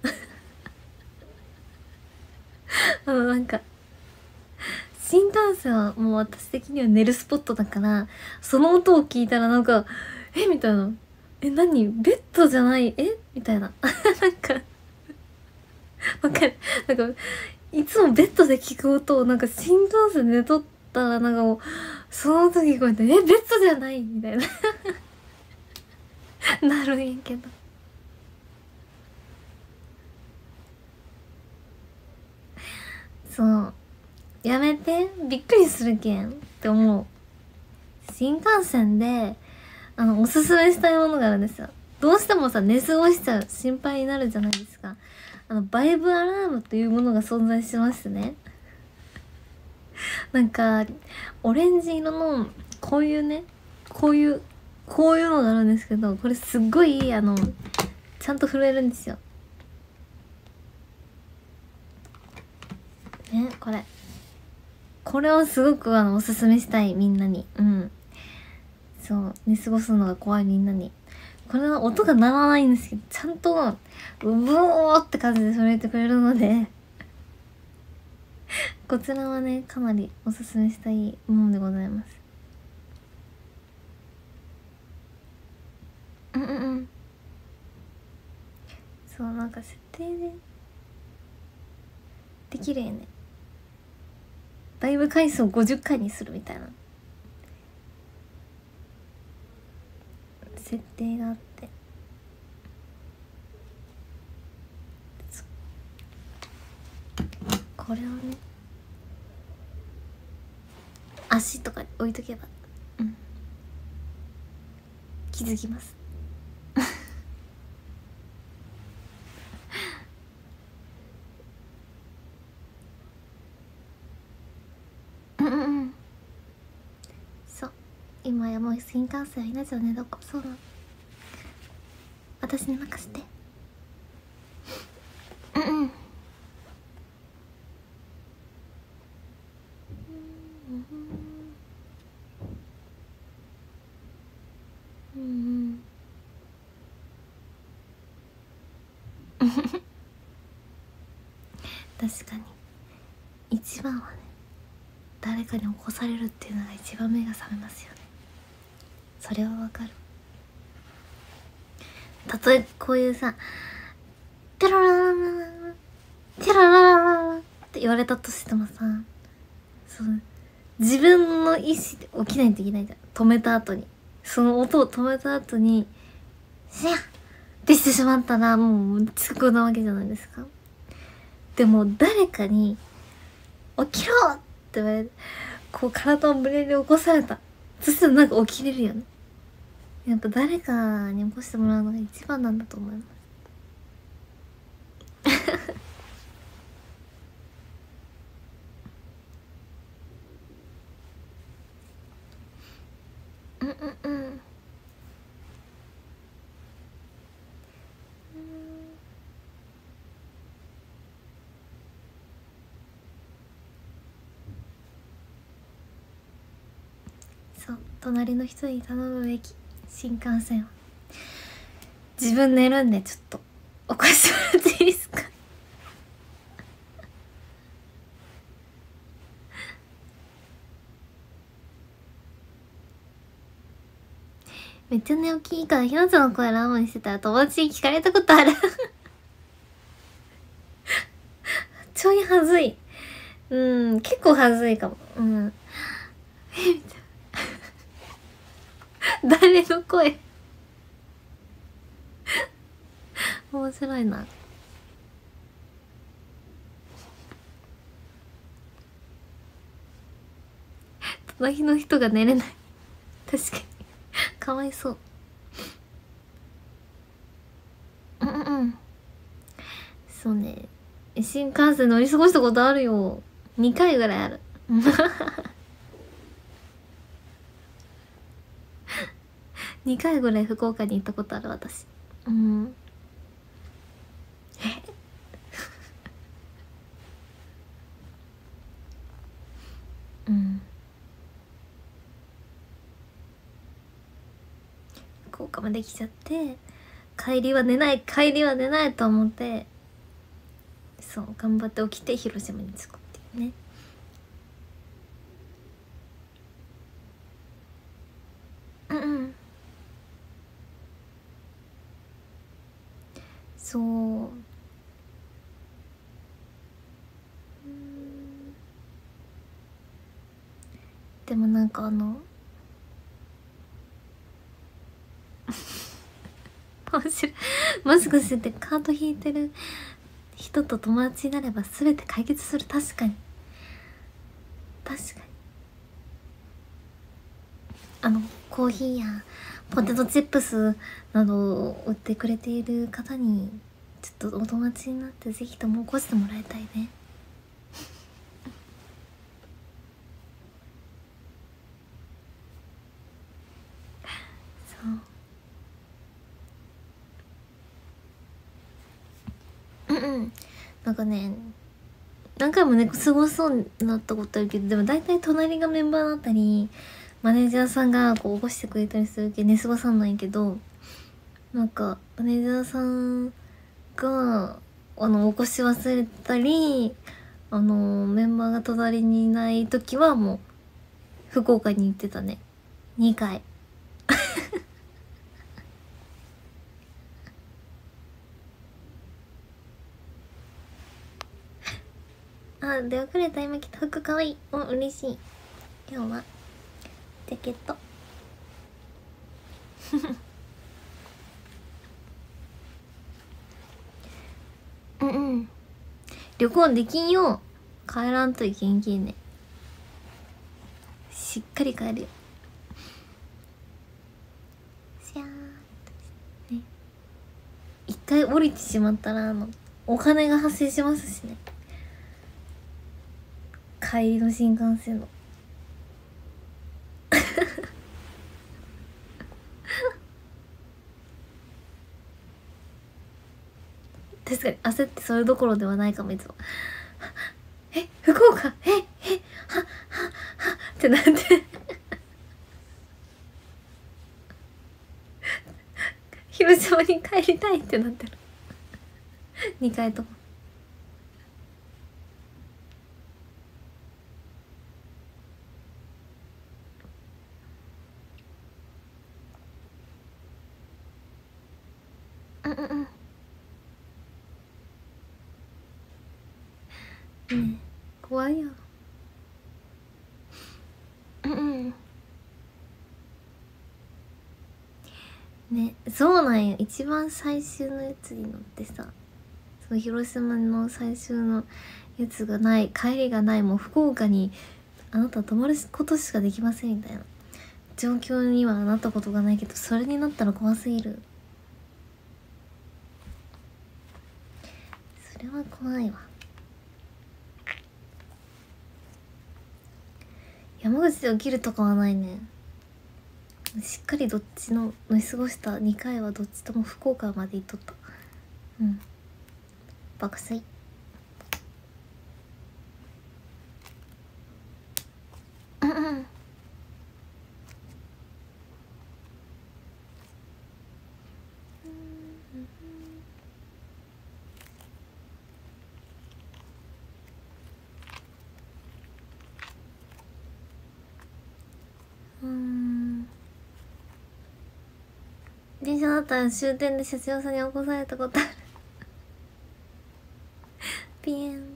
あのなんか新幹線はもう私的には寝るスポットだからその音を聞いたらなんかえみたいなえ何ベッドじゃないえみたいななんかわかるなんかいつもベッドで聞く音をなんか新幹線で寝とったらなんかもうその時聞こえてえベッドじゃないみたいななるんやけどそうやめてびっくりするけんって思う。新幹線であのおすすめしたいものがあるんですよ。どうしてもさ寝過ごしちゃう心配になるじゃないですか。あのバイブアラームというものが存在しましてねなんかオレンジ色のこういうねこういうこういうのがあるんですけどこれすっごいあのちゃんと震えるんですよね。これこれをすごくあのおすすめしたいみんなに。うんそう寝過ごすのが怖いみんなに。これは音が鳴らないんですけどちゃんとうおーって感じで震えてくれるのでこちらはねかなりおすすめしたいものでございます。うんうんうんそうなんか設定でできるよね。ライブ回数をごじゅっかいにするみたいな設定があってこれをね足とかに置いとけばうん気づきますうんうんうんそう今やもう新幹線はいないじゃねどこそうなの私に任せてうんうんうん確かに一番はね、誰かに起こされるっていうのが一番目が覚めますよね。それはわかる。たとえこういうさ「テラララララテラララララ」って言われたとしてもさ、そう自分の意思で起きないといけないじゃん。止めた後に、その音を止めた後にシャッってしてしまったらもう遅刻なわけじゃないですか。でも誰かに「起きろ!」って言われて、こう体を無理やり起こされた。そしたらなんか起きれるよね。やっぱ誰かに起こしてもらうのが一番なんだと思います。うんうんうん。そう、隣の人に頼むべき。新幹線は自分寝るんでちょっと起こしてもらっていいですか？めっちゃ寝起きいいからひなちゃんの声ラーメンしてたら友達に聞かれたことある。ちょいはずい。うん、結構はずいかも。うん。え、みたいな。誰の声？面白いな。隣の人が寝れない。確かに。かわいそう。うんうん。そうね。新幹線乗り過ごしたことあるよ。にかいぐらいある。にかいぐらい福岡に行ったことある私。うん。えうん。福岡まで来ちゃって帰りは寝ない帰りは寝ないと思って、そう頑張って起きて広島に着くっていうね。うんうん。そう、うん、でもなんかあの面白い。もしかしてカード引いてる人と友達になれば全て解決する。確かに確かに。あのコーヒーやポテトチップスなどを売ってくれている方にちょっとお友達になってぜひとも起こしてもらいたいね。そううんうん。なんかね何回もね過ごそうになったことあるけど、でも大体隣がメンバーだったりマネージャーさんがこう起こしてくれたりするけど寝過ごさないけど、なんかマネージャーさんがあの起こし忘れたり、あのメンバーが隣にいない時はもう福岡に行ってたね。にかい。あ、出遅れた。今着た服かわいい。お、嬉しい。今日はジャケット。うんうん。旅行できんよ。帰らんといけんけんね。しっかり帰るよ。しゃーっとね。一回降りてしまったらあのお金が発生しますしね。帰りの新幹線の。確かに焦ってそれどころではないかもいつも。え、福岡え、え、は、は、はってなって広島に帰りたいってなってる。にかいともうんうんうんねえ怖いよ。うんうんね、そうなんよ。一番最終のやつに乗ってさ、その広島の最終のやつがない、帰りがない、もう福岡にあなたは泊まることしかできませんみたいな状況にはなったことがないけど、それになったら怖すぎる。それは怖いわ。山口で起きるとかはないね。しっかりどっちの乗り過ごしたにかいはどっちとも福岡まで行っとった。うん爆睡。うんうんうーん電車だったら終点で社長さんに起こされたことあるピエン。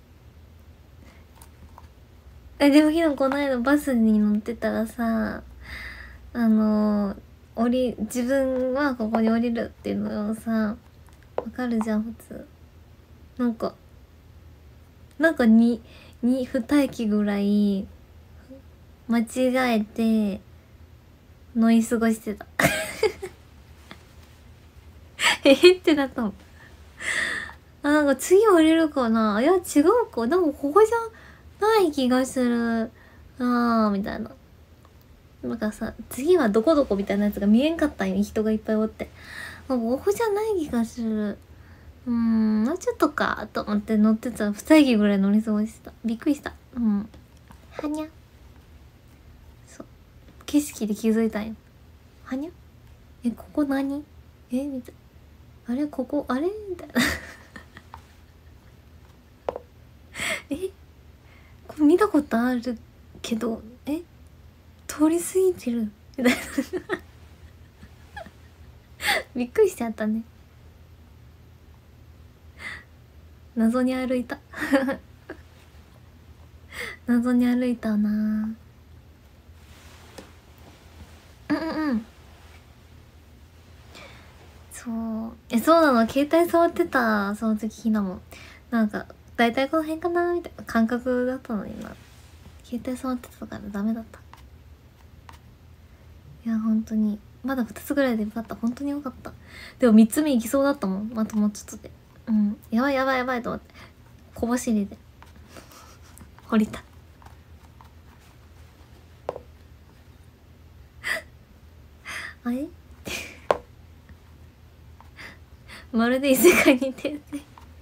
えでも昨日この間バスに乗ってたらさ、あのー、降り自分はここに降りるっていうのをさわかるじゃん普通。なんかなんかににに駅ぐらい間違えて乗り過ごしてたえってなったもん。あ、なんか次降りるかな、いや違うか、でもここじゃない気がするなーみたいな。なんかさ、次はどこどこみたいなやつが見えんかったんよ、人がいっぱいおって。なんかここじゃない気がする、うーんもうちょっとかと思って乗ってたらに駅ぐらい乗り過ごしてた。びっくりした。うんはにゃ。そう景色で気づいたんよ。はにゃえここ何えみたいな、あれここあれみたいなえこれ見たことあるけどえ通り過ぎてるみたいなびっくりしちゃったね。謎に歩いた謎に歩いたな。うんうんうんそうえそうなの、携帯触ってたその時ひなもなんか大体この辺かなみたいな感覚だったのにな。携帯触ってたからダメだった。いや本当にまだふたつぐらいでよかった。本当によかった。でもみっつめ行きそうだったもん。あともうちょっとでうんやばいやばいやばいと思って小走りで降りたあれまるで異世界に転生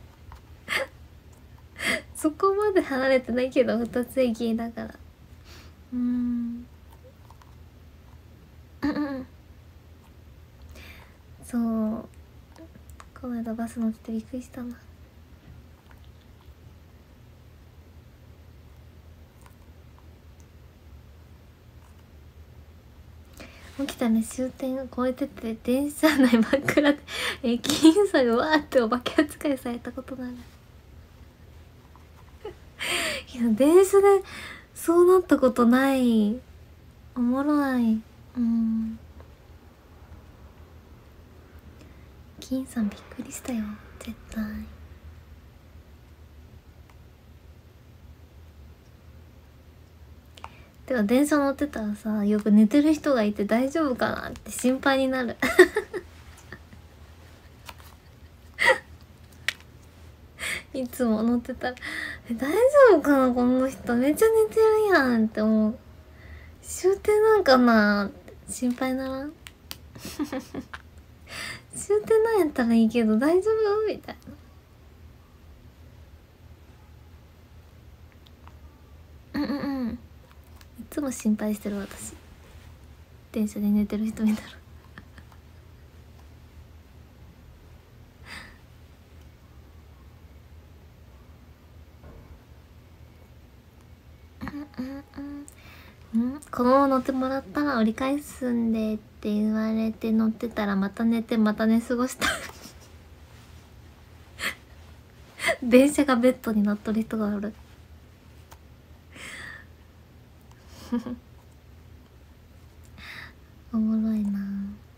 そこまで離れてないけどふたつ駅だからうーんうんうんそうこの間バス乗ってびっくりしたな。起きたね終点を越えてて電車内真っ暗で駅員さんがわーってお化け扱いされたことなるいや電車でそうなったことない。おもろい。うん金さんびっくりしたよ絶対。でも電車乗ってたらさよく寝てる人がいて大丈夫かなって心配になるいつも乗ってたらえ大丈夫かなこの人めっちゃ寝てるやんって思う。終点なんかなって心配ならん終点なんやったらいいけど大丈夫みたいな。うんうんうんいつも心配してる私電車で寝てる人見たらうんうんうんこのまま乗ってもらったら折り返すんでって言われて乗ってたらまた寝てまた寝過ごした電車がベッドになっとる人がおるおもろいな。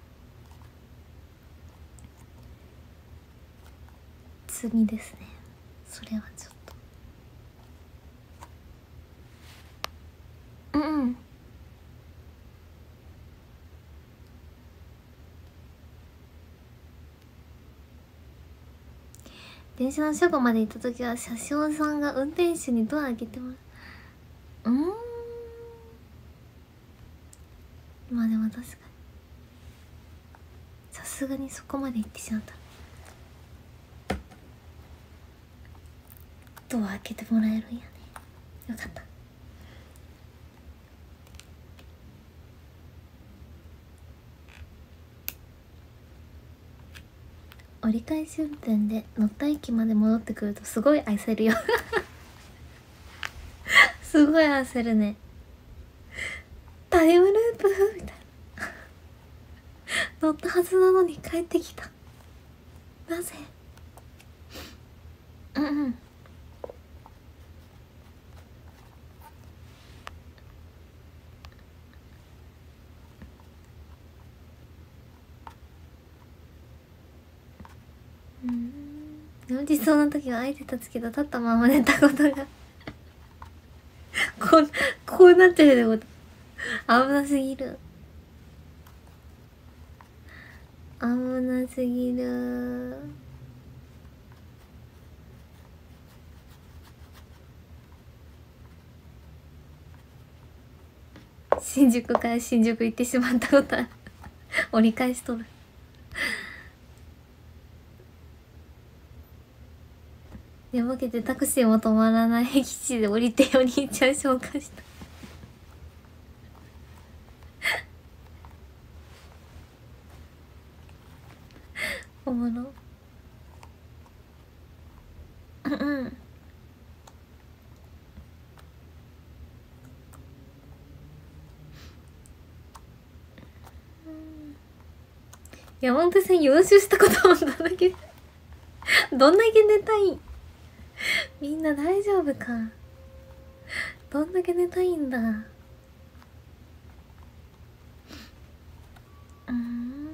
次ですね、それはちょっとうんうん電車の車庫まで行った時は車掌さんが運転手にドア開けてもらう。うんまあでも確かにさすがにそこまで行ってしまった。ドア開けてもらえるんやね。よかった。折り返し運転で乗った駅まで戻ってくるとすごい焦るよすごい焦るね。タイムループみたいな乗ったはずなのに帰ってきた、なぜ。うんうんうんでもその時は空いてたつけど立ったまま寝たことがこうこうなってるってこと危なすぎる、危なすぎる。新宿から新宿行ってしまったことある折り返しとる寝ぼけてタクシーも止まらない駅地で降りてお兄ちゃん紹介したおもろうんうん山手線予習したこともどんだけどんだけ寝たいみんな大丈夫か。どんだけ寝たいんだ。うん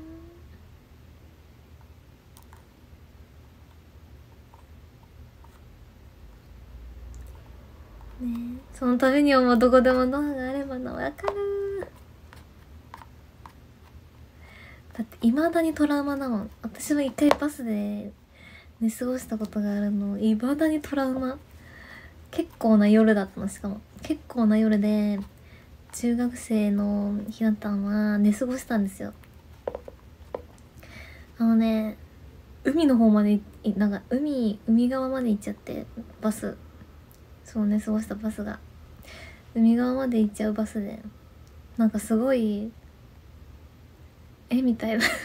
ねえ、そのためにはもうどこでもドアがあればな。わかる。だっていまだにトラウマだもん。私も一回バスで寝過ごしたことがあるの、いまだにトラウマ。結構な夜だったの。しかも結構な夜で中学生のひなたんは寝過ごしたんですよ。あのね、海の方までなんか海海側まで行っちゃって、バスそう寝過ごしたバスが海側まで行っちゃうバスで、なんかすごいえみたいな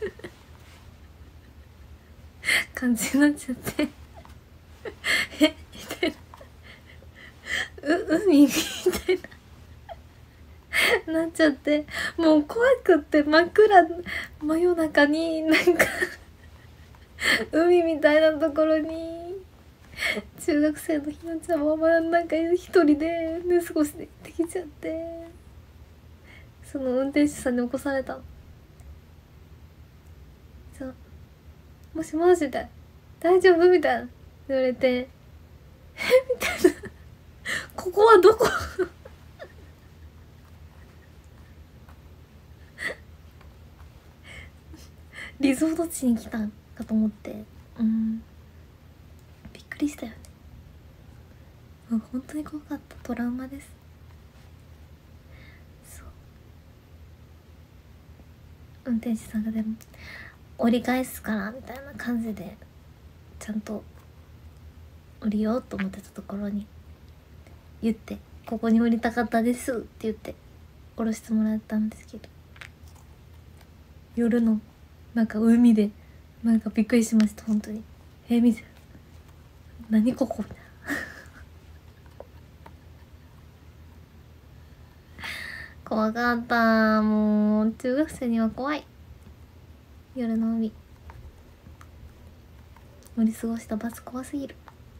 感じになっちゃってえみたいな、う海みたいななっちゃって、もう怖くって真っ暗真夜中になんか海みたいなところに中学生のひなちゃんもまなんか一人で寝過ごして行ってきちゃって、その運転手さんに起こされたの。そうもしもしで大丈夫みたいな言われて、えみたいなここはどこリゾート地に来たんかと思って、うんびっくりしたよね。本当に怖かった。トラウマです。そう運転手さんがでも折り返すからみたいな感じでちゃんと降りようと思ってたところに言って、ここに降りたかったですって言って降ろしてもらったんですけど、夜のなんか海でなんかびっくりしました。本当にえ見て何ここみたいな怖かった。もう中学生には怖い。夜の海乗り過ごしたバス怖すぎる。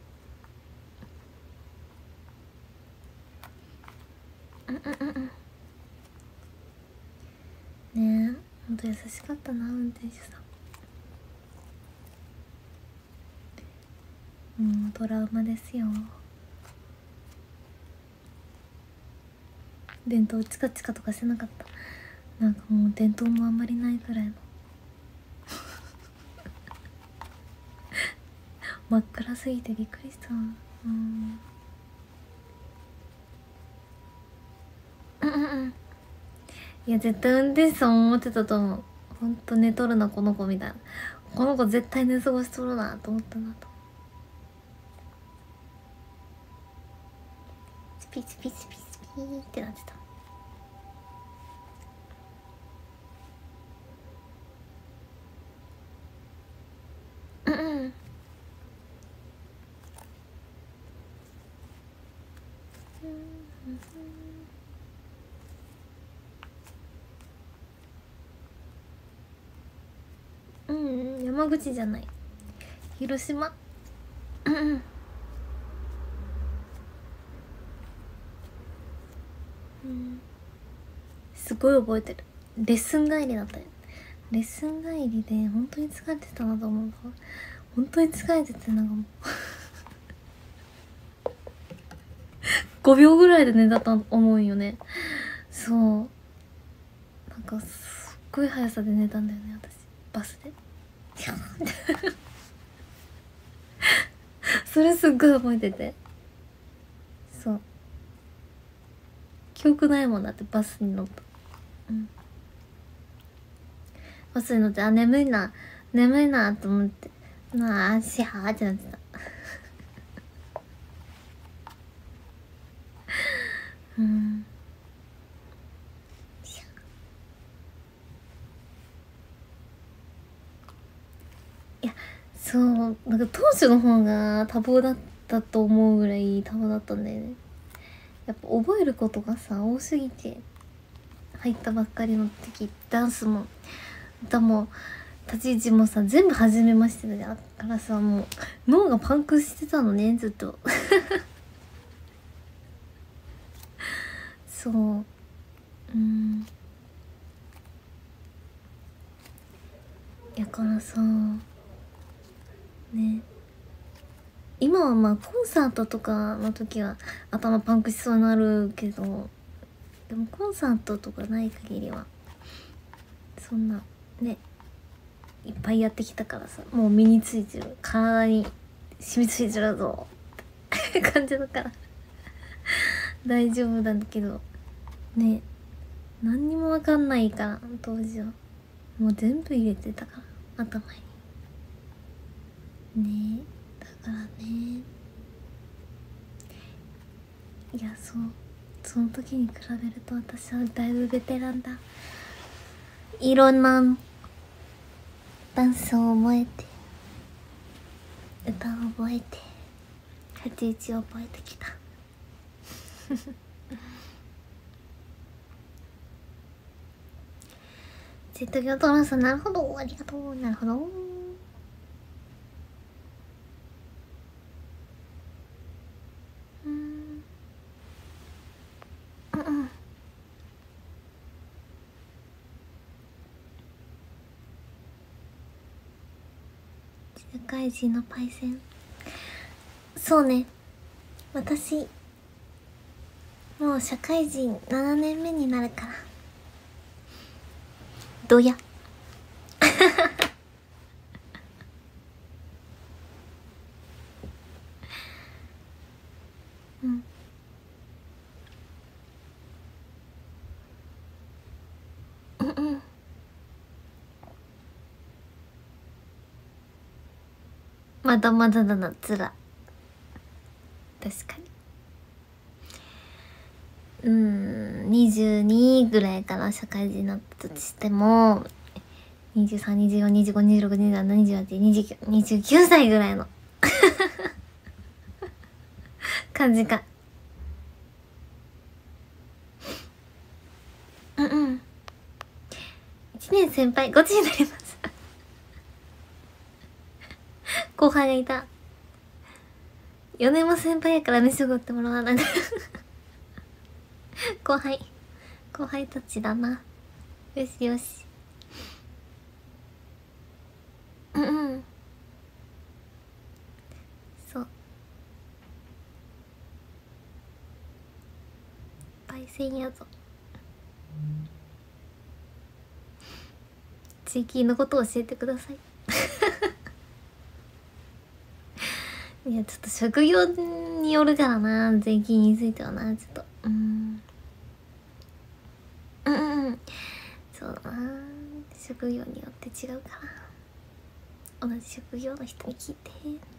と優しかったな運転手さん。もうトラウマですよ。電灯チカチカとかしてなかった。なんかもう電灯もあんまりないくらいの真っ暗すぎてびっくりした。うんうんうんうん。いや絶対運転手さん思ってたと思う。ほんと寝とるなこの子みたいな。この子絶対寝過ごしとるなと思ったなと。スピスピスピスピーってなってた。うんうんうんうん、山口じゃない、広島。うんうんうん、すごい覚えてる。レッスン帰りだったよ。レッスン帰りで本当に疲れてたなと思う。本当に疲れてて、なんかもうごびょうぐらいで寝たと思うんよね。そうなんかすっごい速さで寝たんだよね私、バスでそれすっごい覚えてて。そう記憶ないもんだって、バスに乗った。うんバスに乗って、あ眠いな眠いなと思って、なあしはーってなってたうんいやそうなんか当初の方が多忙だったと思うぐらい多忙だったんだよね。やっぱ覚えることがさ多すぎて、入ったばっかりの時ダンスも歌も立ち位置もさ全部初めましてだからさ、もう脳がパンクしてたのねずっとそううんやからさね、今はまあコンサートとかの時は頭パンクしそうになるけど、でもコンサートとかない限りはそんなねいっぱいやってきたからさ、もう身についてる、体に染みついてるぞって感じだから大丈夫なんだけどね、何にもわかんないから当時はもう全部入れてたから頭にね。だからね、いやそうその時に比べると私はだいぶベテランだ。いろんなダンスを覚えて歌を覚えて立ち位置を覚えてきたジェットギョトラさん、なるほど、ありがとう。なるほど。うんうんうん社会人のパイセン、そうね、私もう社会人ななねんめになるからどやうんうんうんまだまだだな、つら。確かにうーんにじゅうにぐらいから社会人になったとしてもにじゅうさん、にじゅうよん、にじゅうご、にじゅうろく、にじゅうなな、にじゅうはち、にじゅうきゅう、にじゅうきゅうさいぐらいの感じか。うんうんいちねん先輩ごちになります後輩がいた。よねんも先輩やから飯おごってもらわない後輩後輩たちだな。よしよしんやぞ。税金のことを教えてくださいいやちょっと職業によるからな、税金についてはな。ちょっとうんうんうんそうだな、職業によって違うから同じ職業の人に聞いて。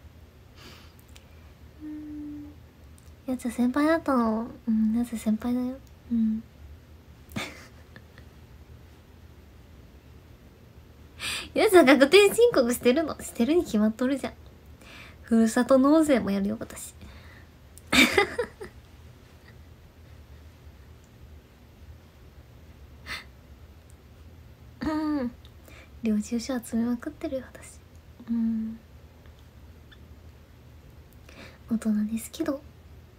うんやつは先輩だったの。うんやつは先輩だよ。うんやつは確定申告してるの。してるに決まっとるじゃん。ふるさと納税もやるよ私うん領収書集めまくってるよ私。うん大人ですけど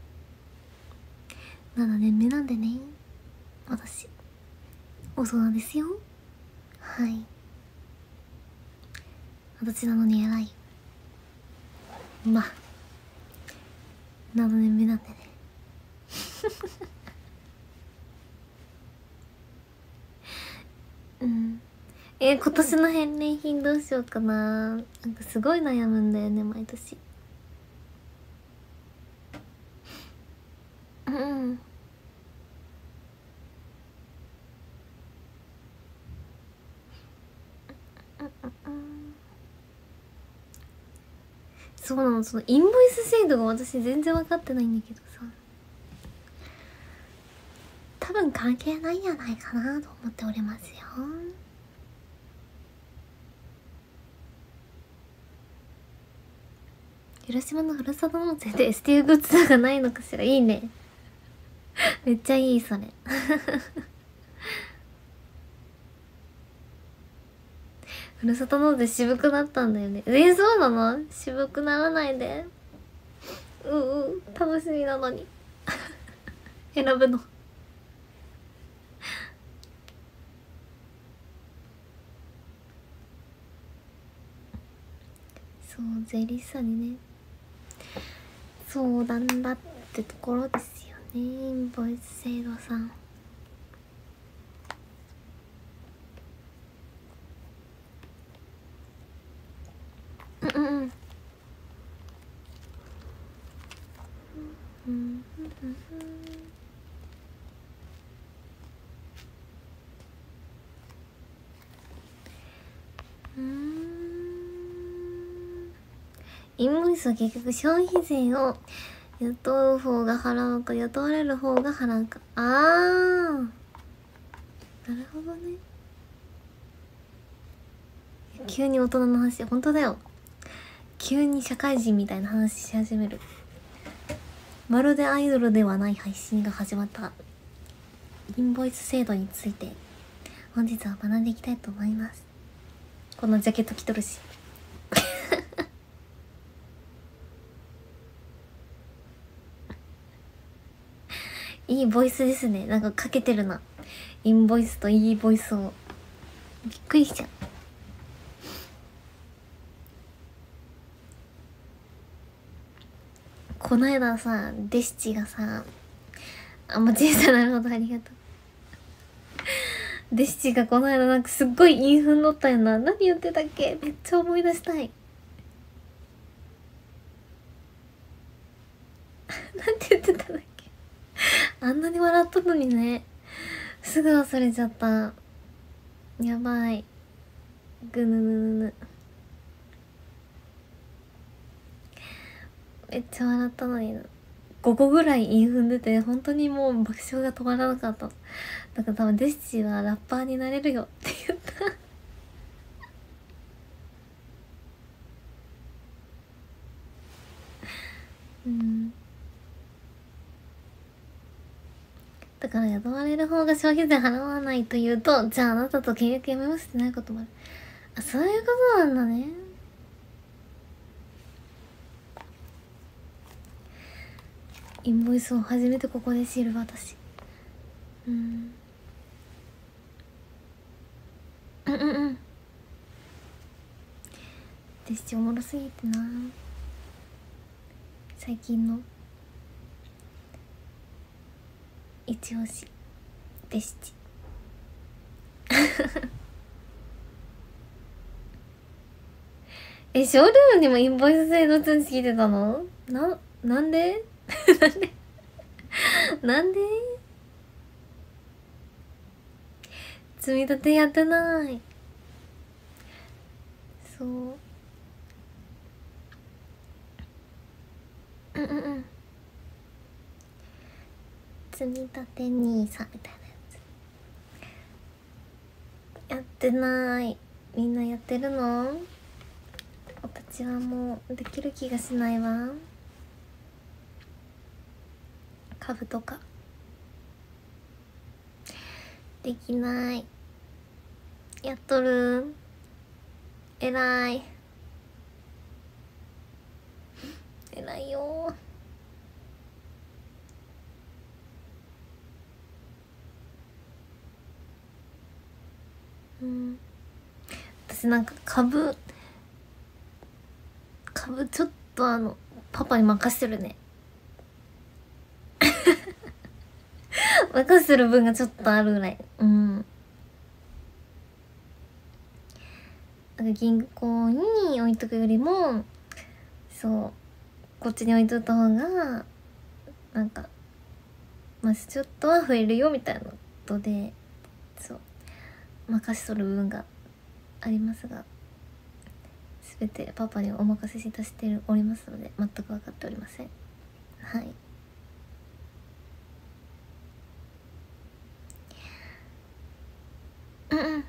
ななねんめなんでね、私大人ですよ。はい私なのに偉い。まあななねんめなんでねうんえー、今年の返礼品どうしようかな。なんかすごい悩むんだよね毎年。うんそうなの、そのインボイス制度が私全然分かってないんだけどさ、多分関係ないんじゃないかなと思っておりますよ。広島のふるさと納税で エスティー グッズがないのかしら。いいねめっちゃいいそれふるさと納税渋くなったんだよね。えー、そうなの。渋くならないで。うんうん楽しみなのに選ぶの。そう税理士さんにね相談だってところですよね。インボイス制度さん。うんうんうんうんうんインボイスは結局消費税を雇う方が払うか雇われる方が払うか。あーなるほどね。急に大人の話。本当だよ、急に社会人みたいな話し始める。まるでアイドルではない配信が始まった。インボイス制度について本日は学んでいきたいと思います。このジャケット着とるしいいボイスですね。なんかかけてるな、インボイスといいボイスを。びっくりしちゃう。この間さデシチがさあ間違えた。なるほどありがとう。デシチがこの間なんかすっごい韻踏んどったよな。何言ってたっけ。めっちゃ思い出したいなんて言ってたんだっけ。あんなに笑っとるのにね、すぐ忘れちゃった。やばい。ぐぬぬぬぬ。めっちゃ笑ったのにな。ごこぐらい韻踏んでて本当にもう爆笑が止まらなかった。だから多分デシチはラッパーになれるよって言ったうんだから雇われる方が消費税払わないというと、じゃああなたと契約やめますってなることもある。あ、そういうことなんだね。インボイスを初めてここで知る私。うんうんうんうんデシチおもろすぎてな。最近の一押しペシチえ、ショールームにもインボイス制度通知聞いてたの？な、なんでなんでなんで積み立てやってない。そう。うんうんうん。積み立てにさみたいなやつやってない。みんなやってるの？私はもうできる気がしないわ。株とかできない。やっとる。えらいえらいよ。うん、私なんか株株ちょっとあのパパに任せてるね任せてる分がちょっとあるぐらい。うん、なんか銀行に置いとくよりもそうこっちに置いといた方がなんかまあちょっとは増えるよみたいなことでそう任しとる部分がありますが、全てパパにお任せいたしておりますので全く分かっておりません。はい。うんうん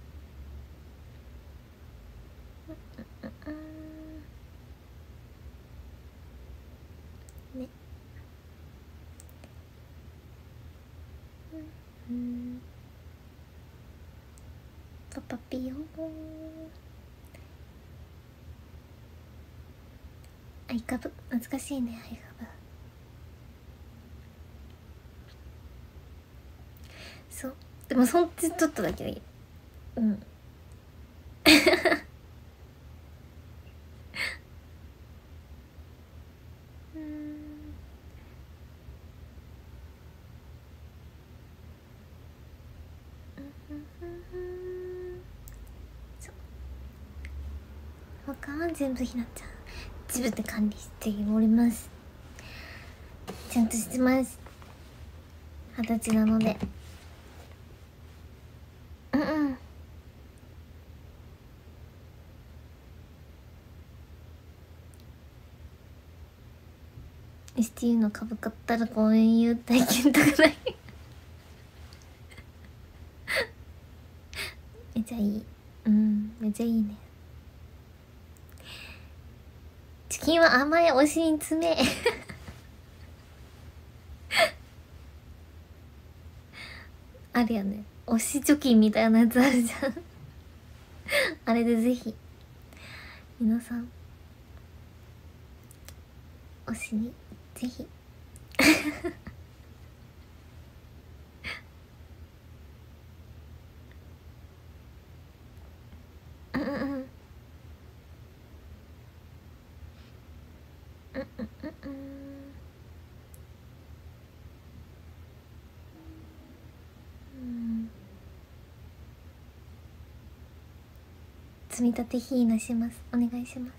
ね。うんパパピヨアイカブ懐かしいね。アイカブそうでもそんちょっとだけでいい。うん他は全部ひなちゃん自分で管理しております。ちゃんとしてます。二十歳なので。うんうん エスティーユー の株買ったら公園優体験とかないめっちゃいい。うんめっちゃいいね。チキンは甘い推しに詰めあるよね、推し貯金みたいなやつあるじゃんあれでぜひ皆さん推しにぜひうんうんうんうんうんうんうん積み立てヒーナします。お願いします。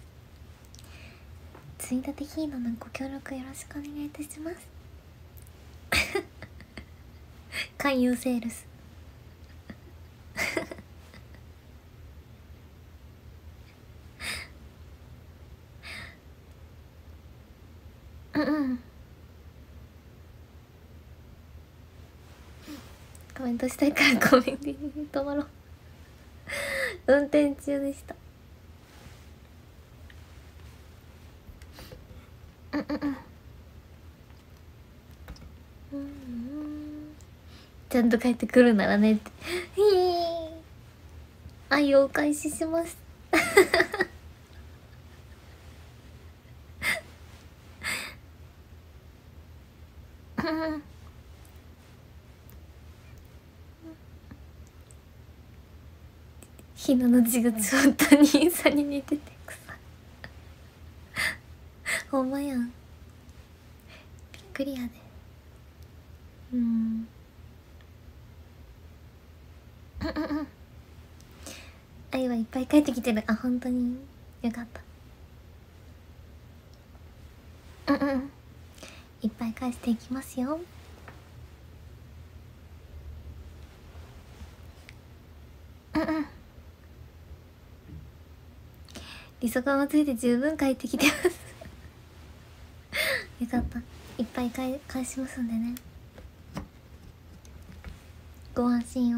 積み立てヒーナのご協力よろしくお願いいたします勧誘セールスうんうんコメントしたいからコメントに止まろう運転中でした。うんうんうんうんうんちゃんと帰ってくるならねってひー愛をお返ししますうんひなの字がちょっと兄さんに似ててくさほんまやんびっくりやで。うん愛はいっぱい帰ってきてる。あ、本当によかった。うんうん、いっぱい返していきますよ。うんうん、利息もついて十分帰ってきてますよかった。いっぱい返返しますんでね、ご安心を。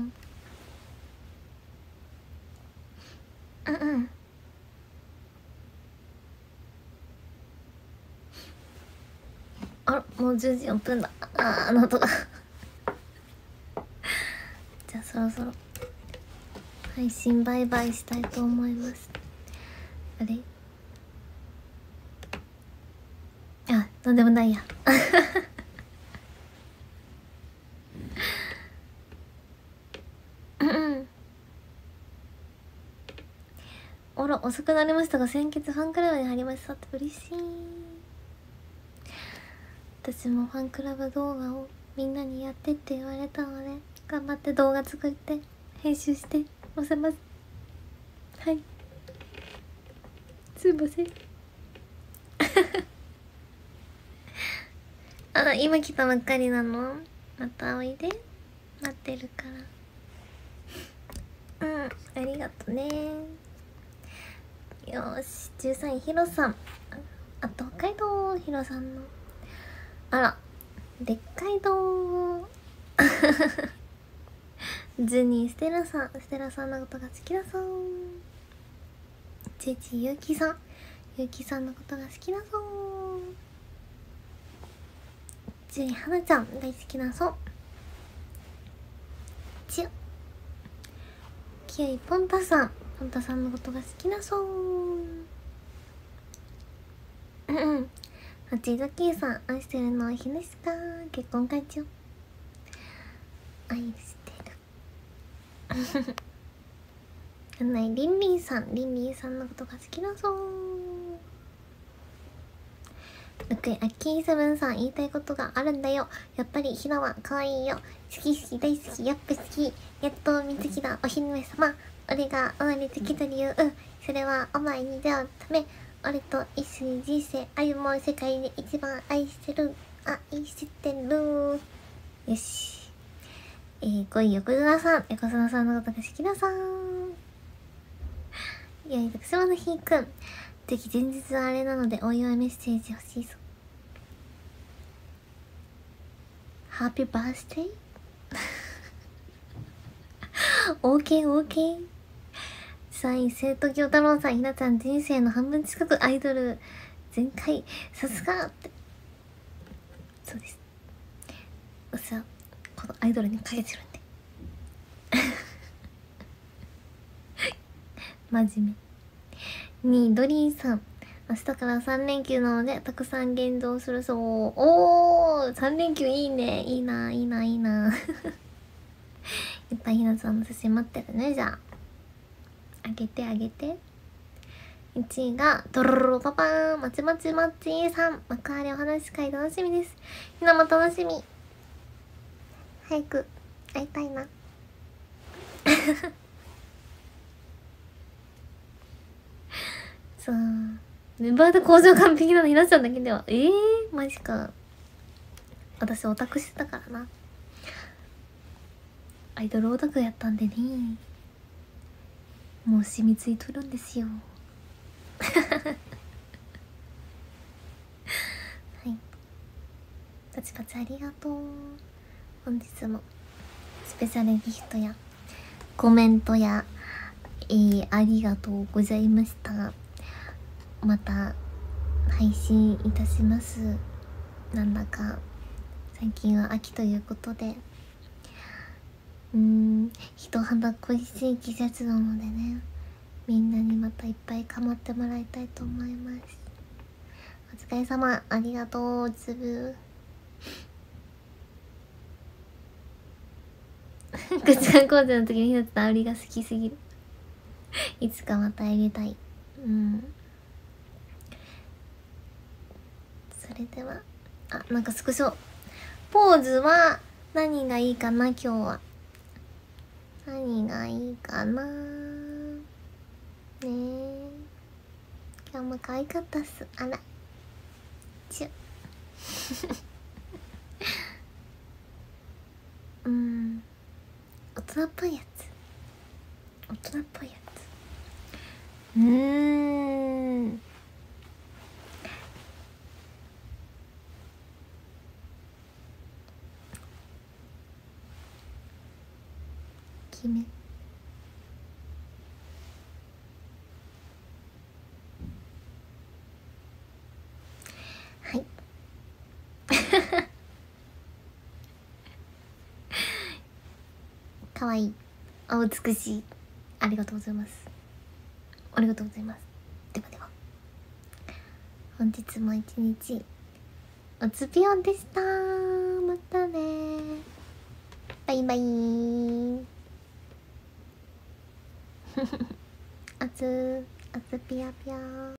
うんうん、あら、もうじゅうじよんぷんだ。あー、なんとかじゃあそろそろ配信バイバイしたいと思います。あれ、あ、なんでもないやうんうん、あら、遅くなりましたが先月ファンクラブに入りましたって嬉しい。私もファンクラブ動画をみんなにやってって言われたので、頑張って動画作って編集して載せます。はい、すいませんあら、今来たばっかりなの？またおいで、待ってるから。うん、ありがとね。よーし、じゅうさんいヒロさん、あと北海道ヒロさんの、あら、でっかいどーズニーステラさん、ステラさんのことが好きだそう。ちいちゆうきさん、ゆうきさんのことが好きだそう。じゅういはなちゃん大好きだそう。ちゅきゅういポンタさん、ポンタさんのことが好きだそう。うんうん。はちいドキーさん、愛してるのはひなしか、結婚会長、愛してるあない、リンリンさん、リンリンさんのことが好きだそう。ろくいアッキーセブンさん、言いたいことがあるんだよ。やっぱりひなは可愛いよ。好き好き大好き、やっぱ好き。やっと見つけたお姫様。俺が生まれてきた理由、それはお前に出会うため。俺と一緒に人生歩もう。世界で一番愛してる、愛してる。よし。えー、ごい横綱さん、横綱さんのことが好きださん。いや、徳島のひーくん、ぜひ前日はあれなのでお祝いメッセージ欲しいぞ。ハッピーバースデーオーケーオーケー。さんい生徒京太郎さん、ひなちゃん人生の半分近くアイドル全開、さすがって。そうです、私はこのアイドルにかけてるんで真面目に。ドリーさん、明日からさん連休なのでたくさん言動するそう。おー、さん連休いいね、いいないいないいないっぱいひなちゃんの写真待ってるね。じゃああげてあげて。いちいがドロロロパパーン、まちまちまっちーさん、幕張お話し会楽しみです。ひなも楽しみ、早く会いたいなさあ、メンバーで工場完璧なのひなちゃんだけでは。ええー、マジか。私オタクしてたからな。アイドルオタクやったんでね、もう染みついとるんですよはい、パチパチありがとう。本日もスペシャルギフトやコメントや、えー、ありがとうございました。また配信いたします。なんだか最近は秋ということで、うーん、人肌恋しい季節なのでね、みんなにまたいっぱい構ってもらいたいと思います。お疲れ様、ありがとうつぶグッズ講座の時にひなたありが好きすぎるいつかまたやりたい。うん、それでは、あ、なんかスクショポーズは何がいいかな今日は。 何がいいかなねえ、今日も可愛かったっす。あらちゅうん、大人っぽいやつ、大人っぽいやつ。うーん、決めはいかわいい、あ、美しい、ありがとうございます、ありがとうございます。ではでは、本日も一日おつぴょんでした。またね、バイバイあつ、あつぴよぴよ。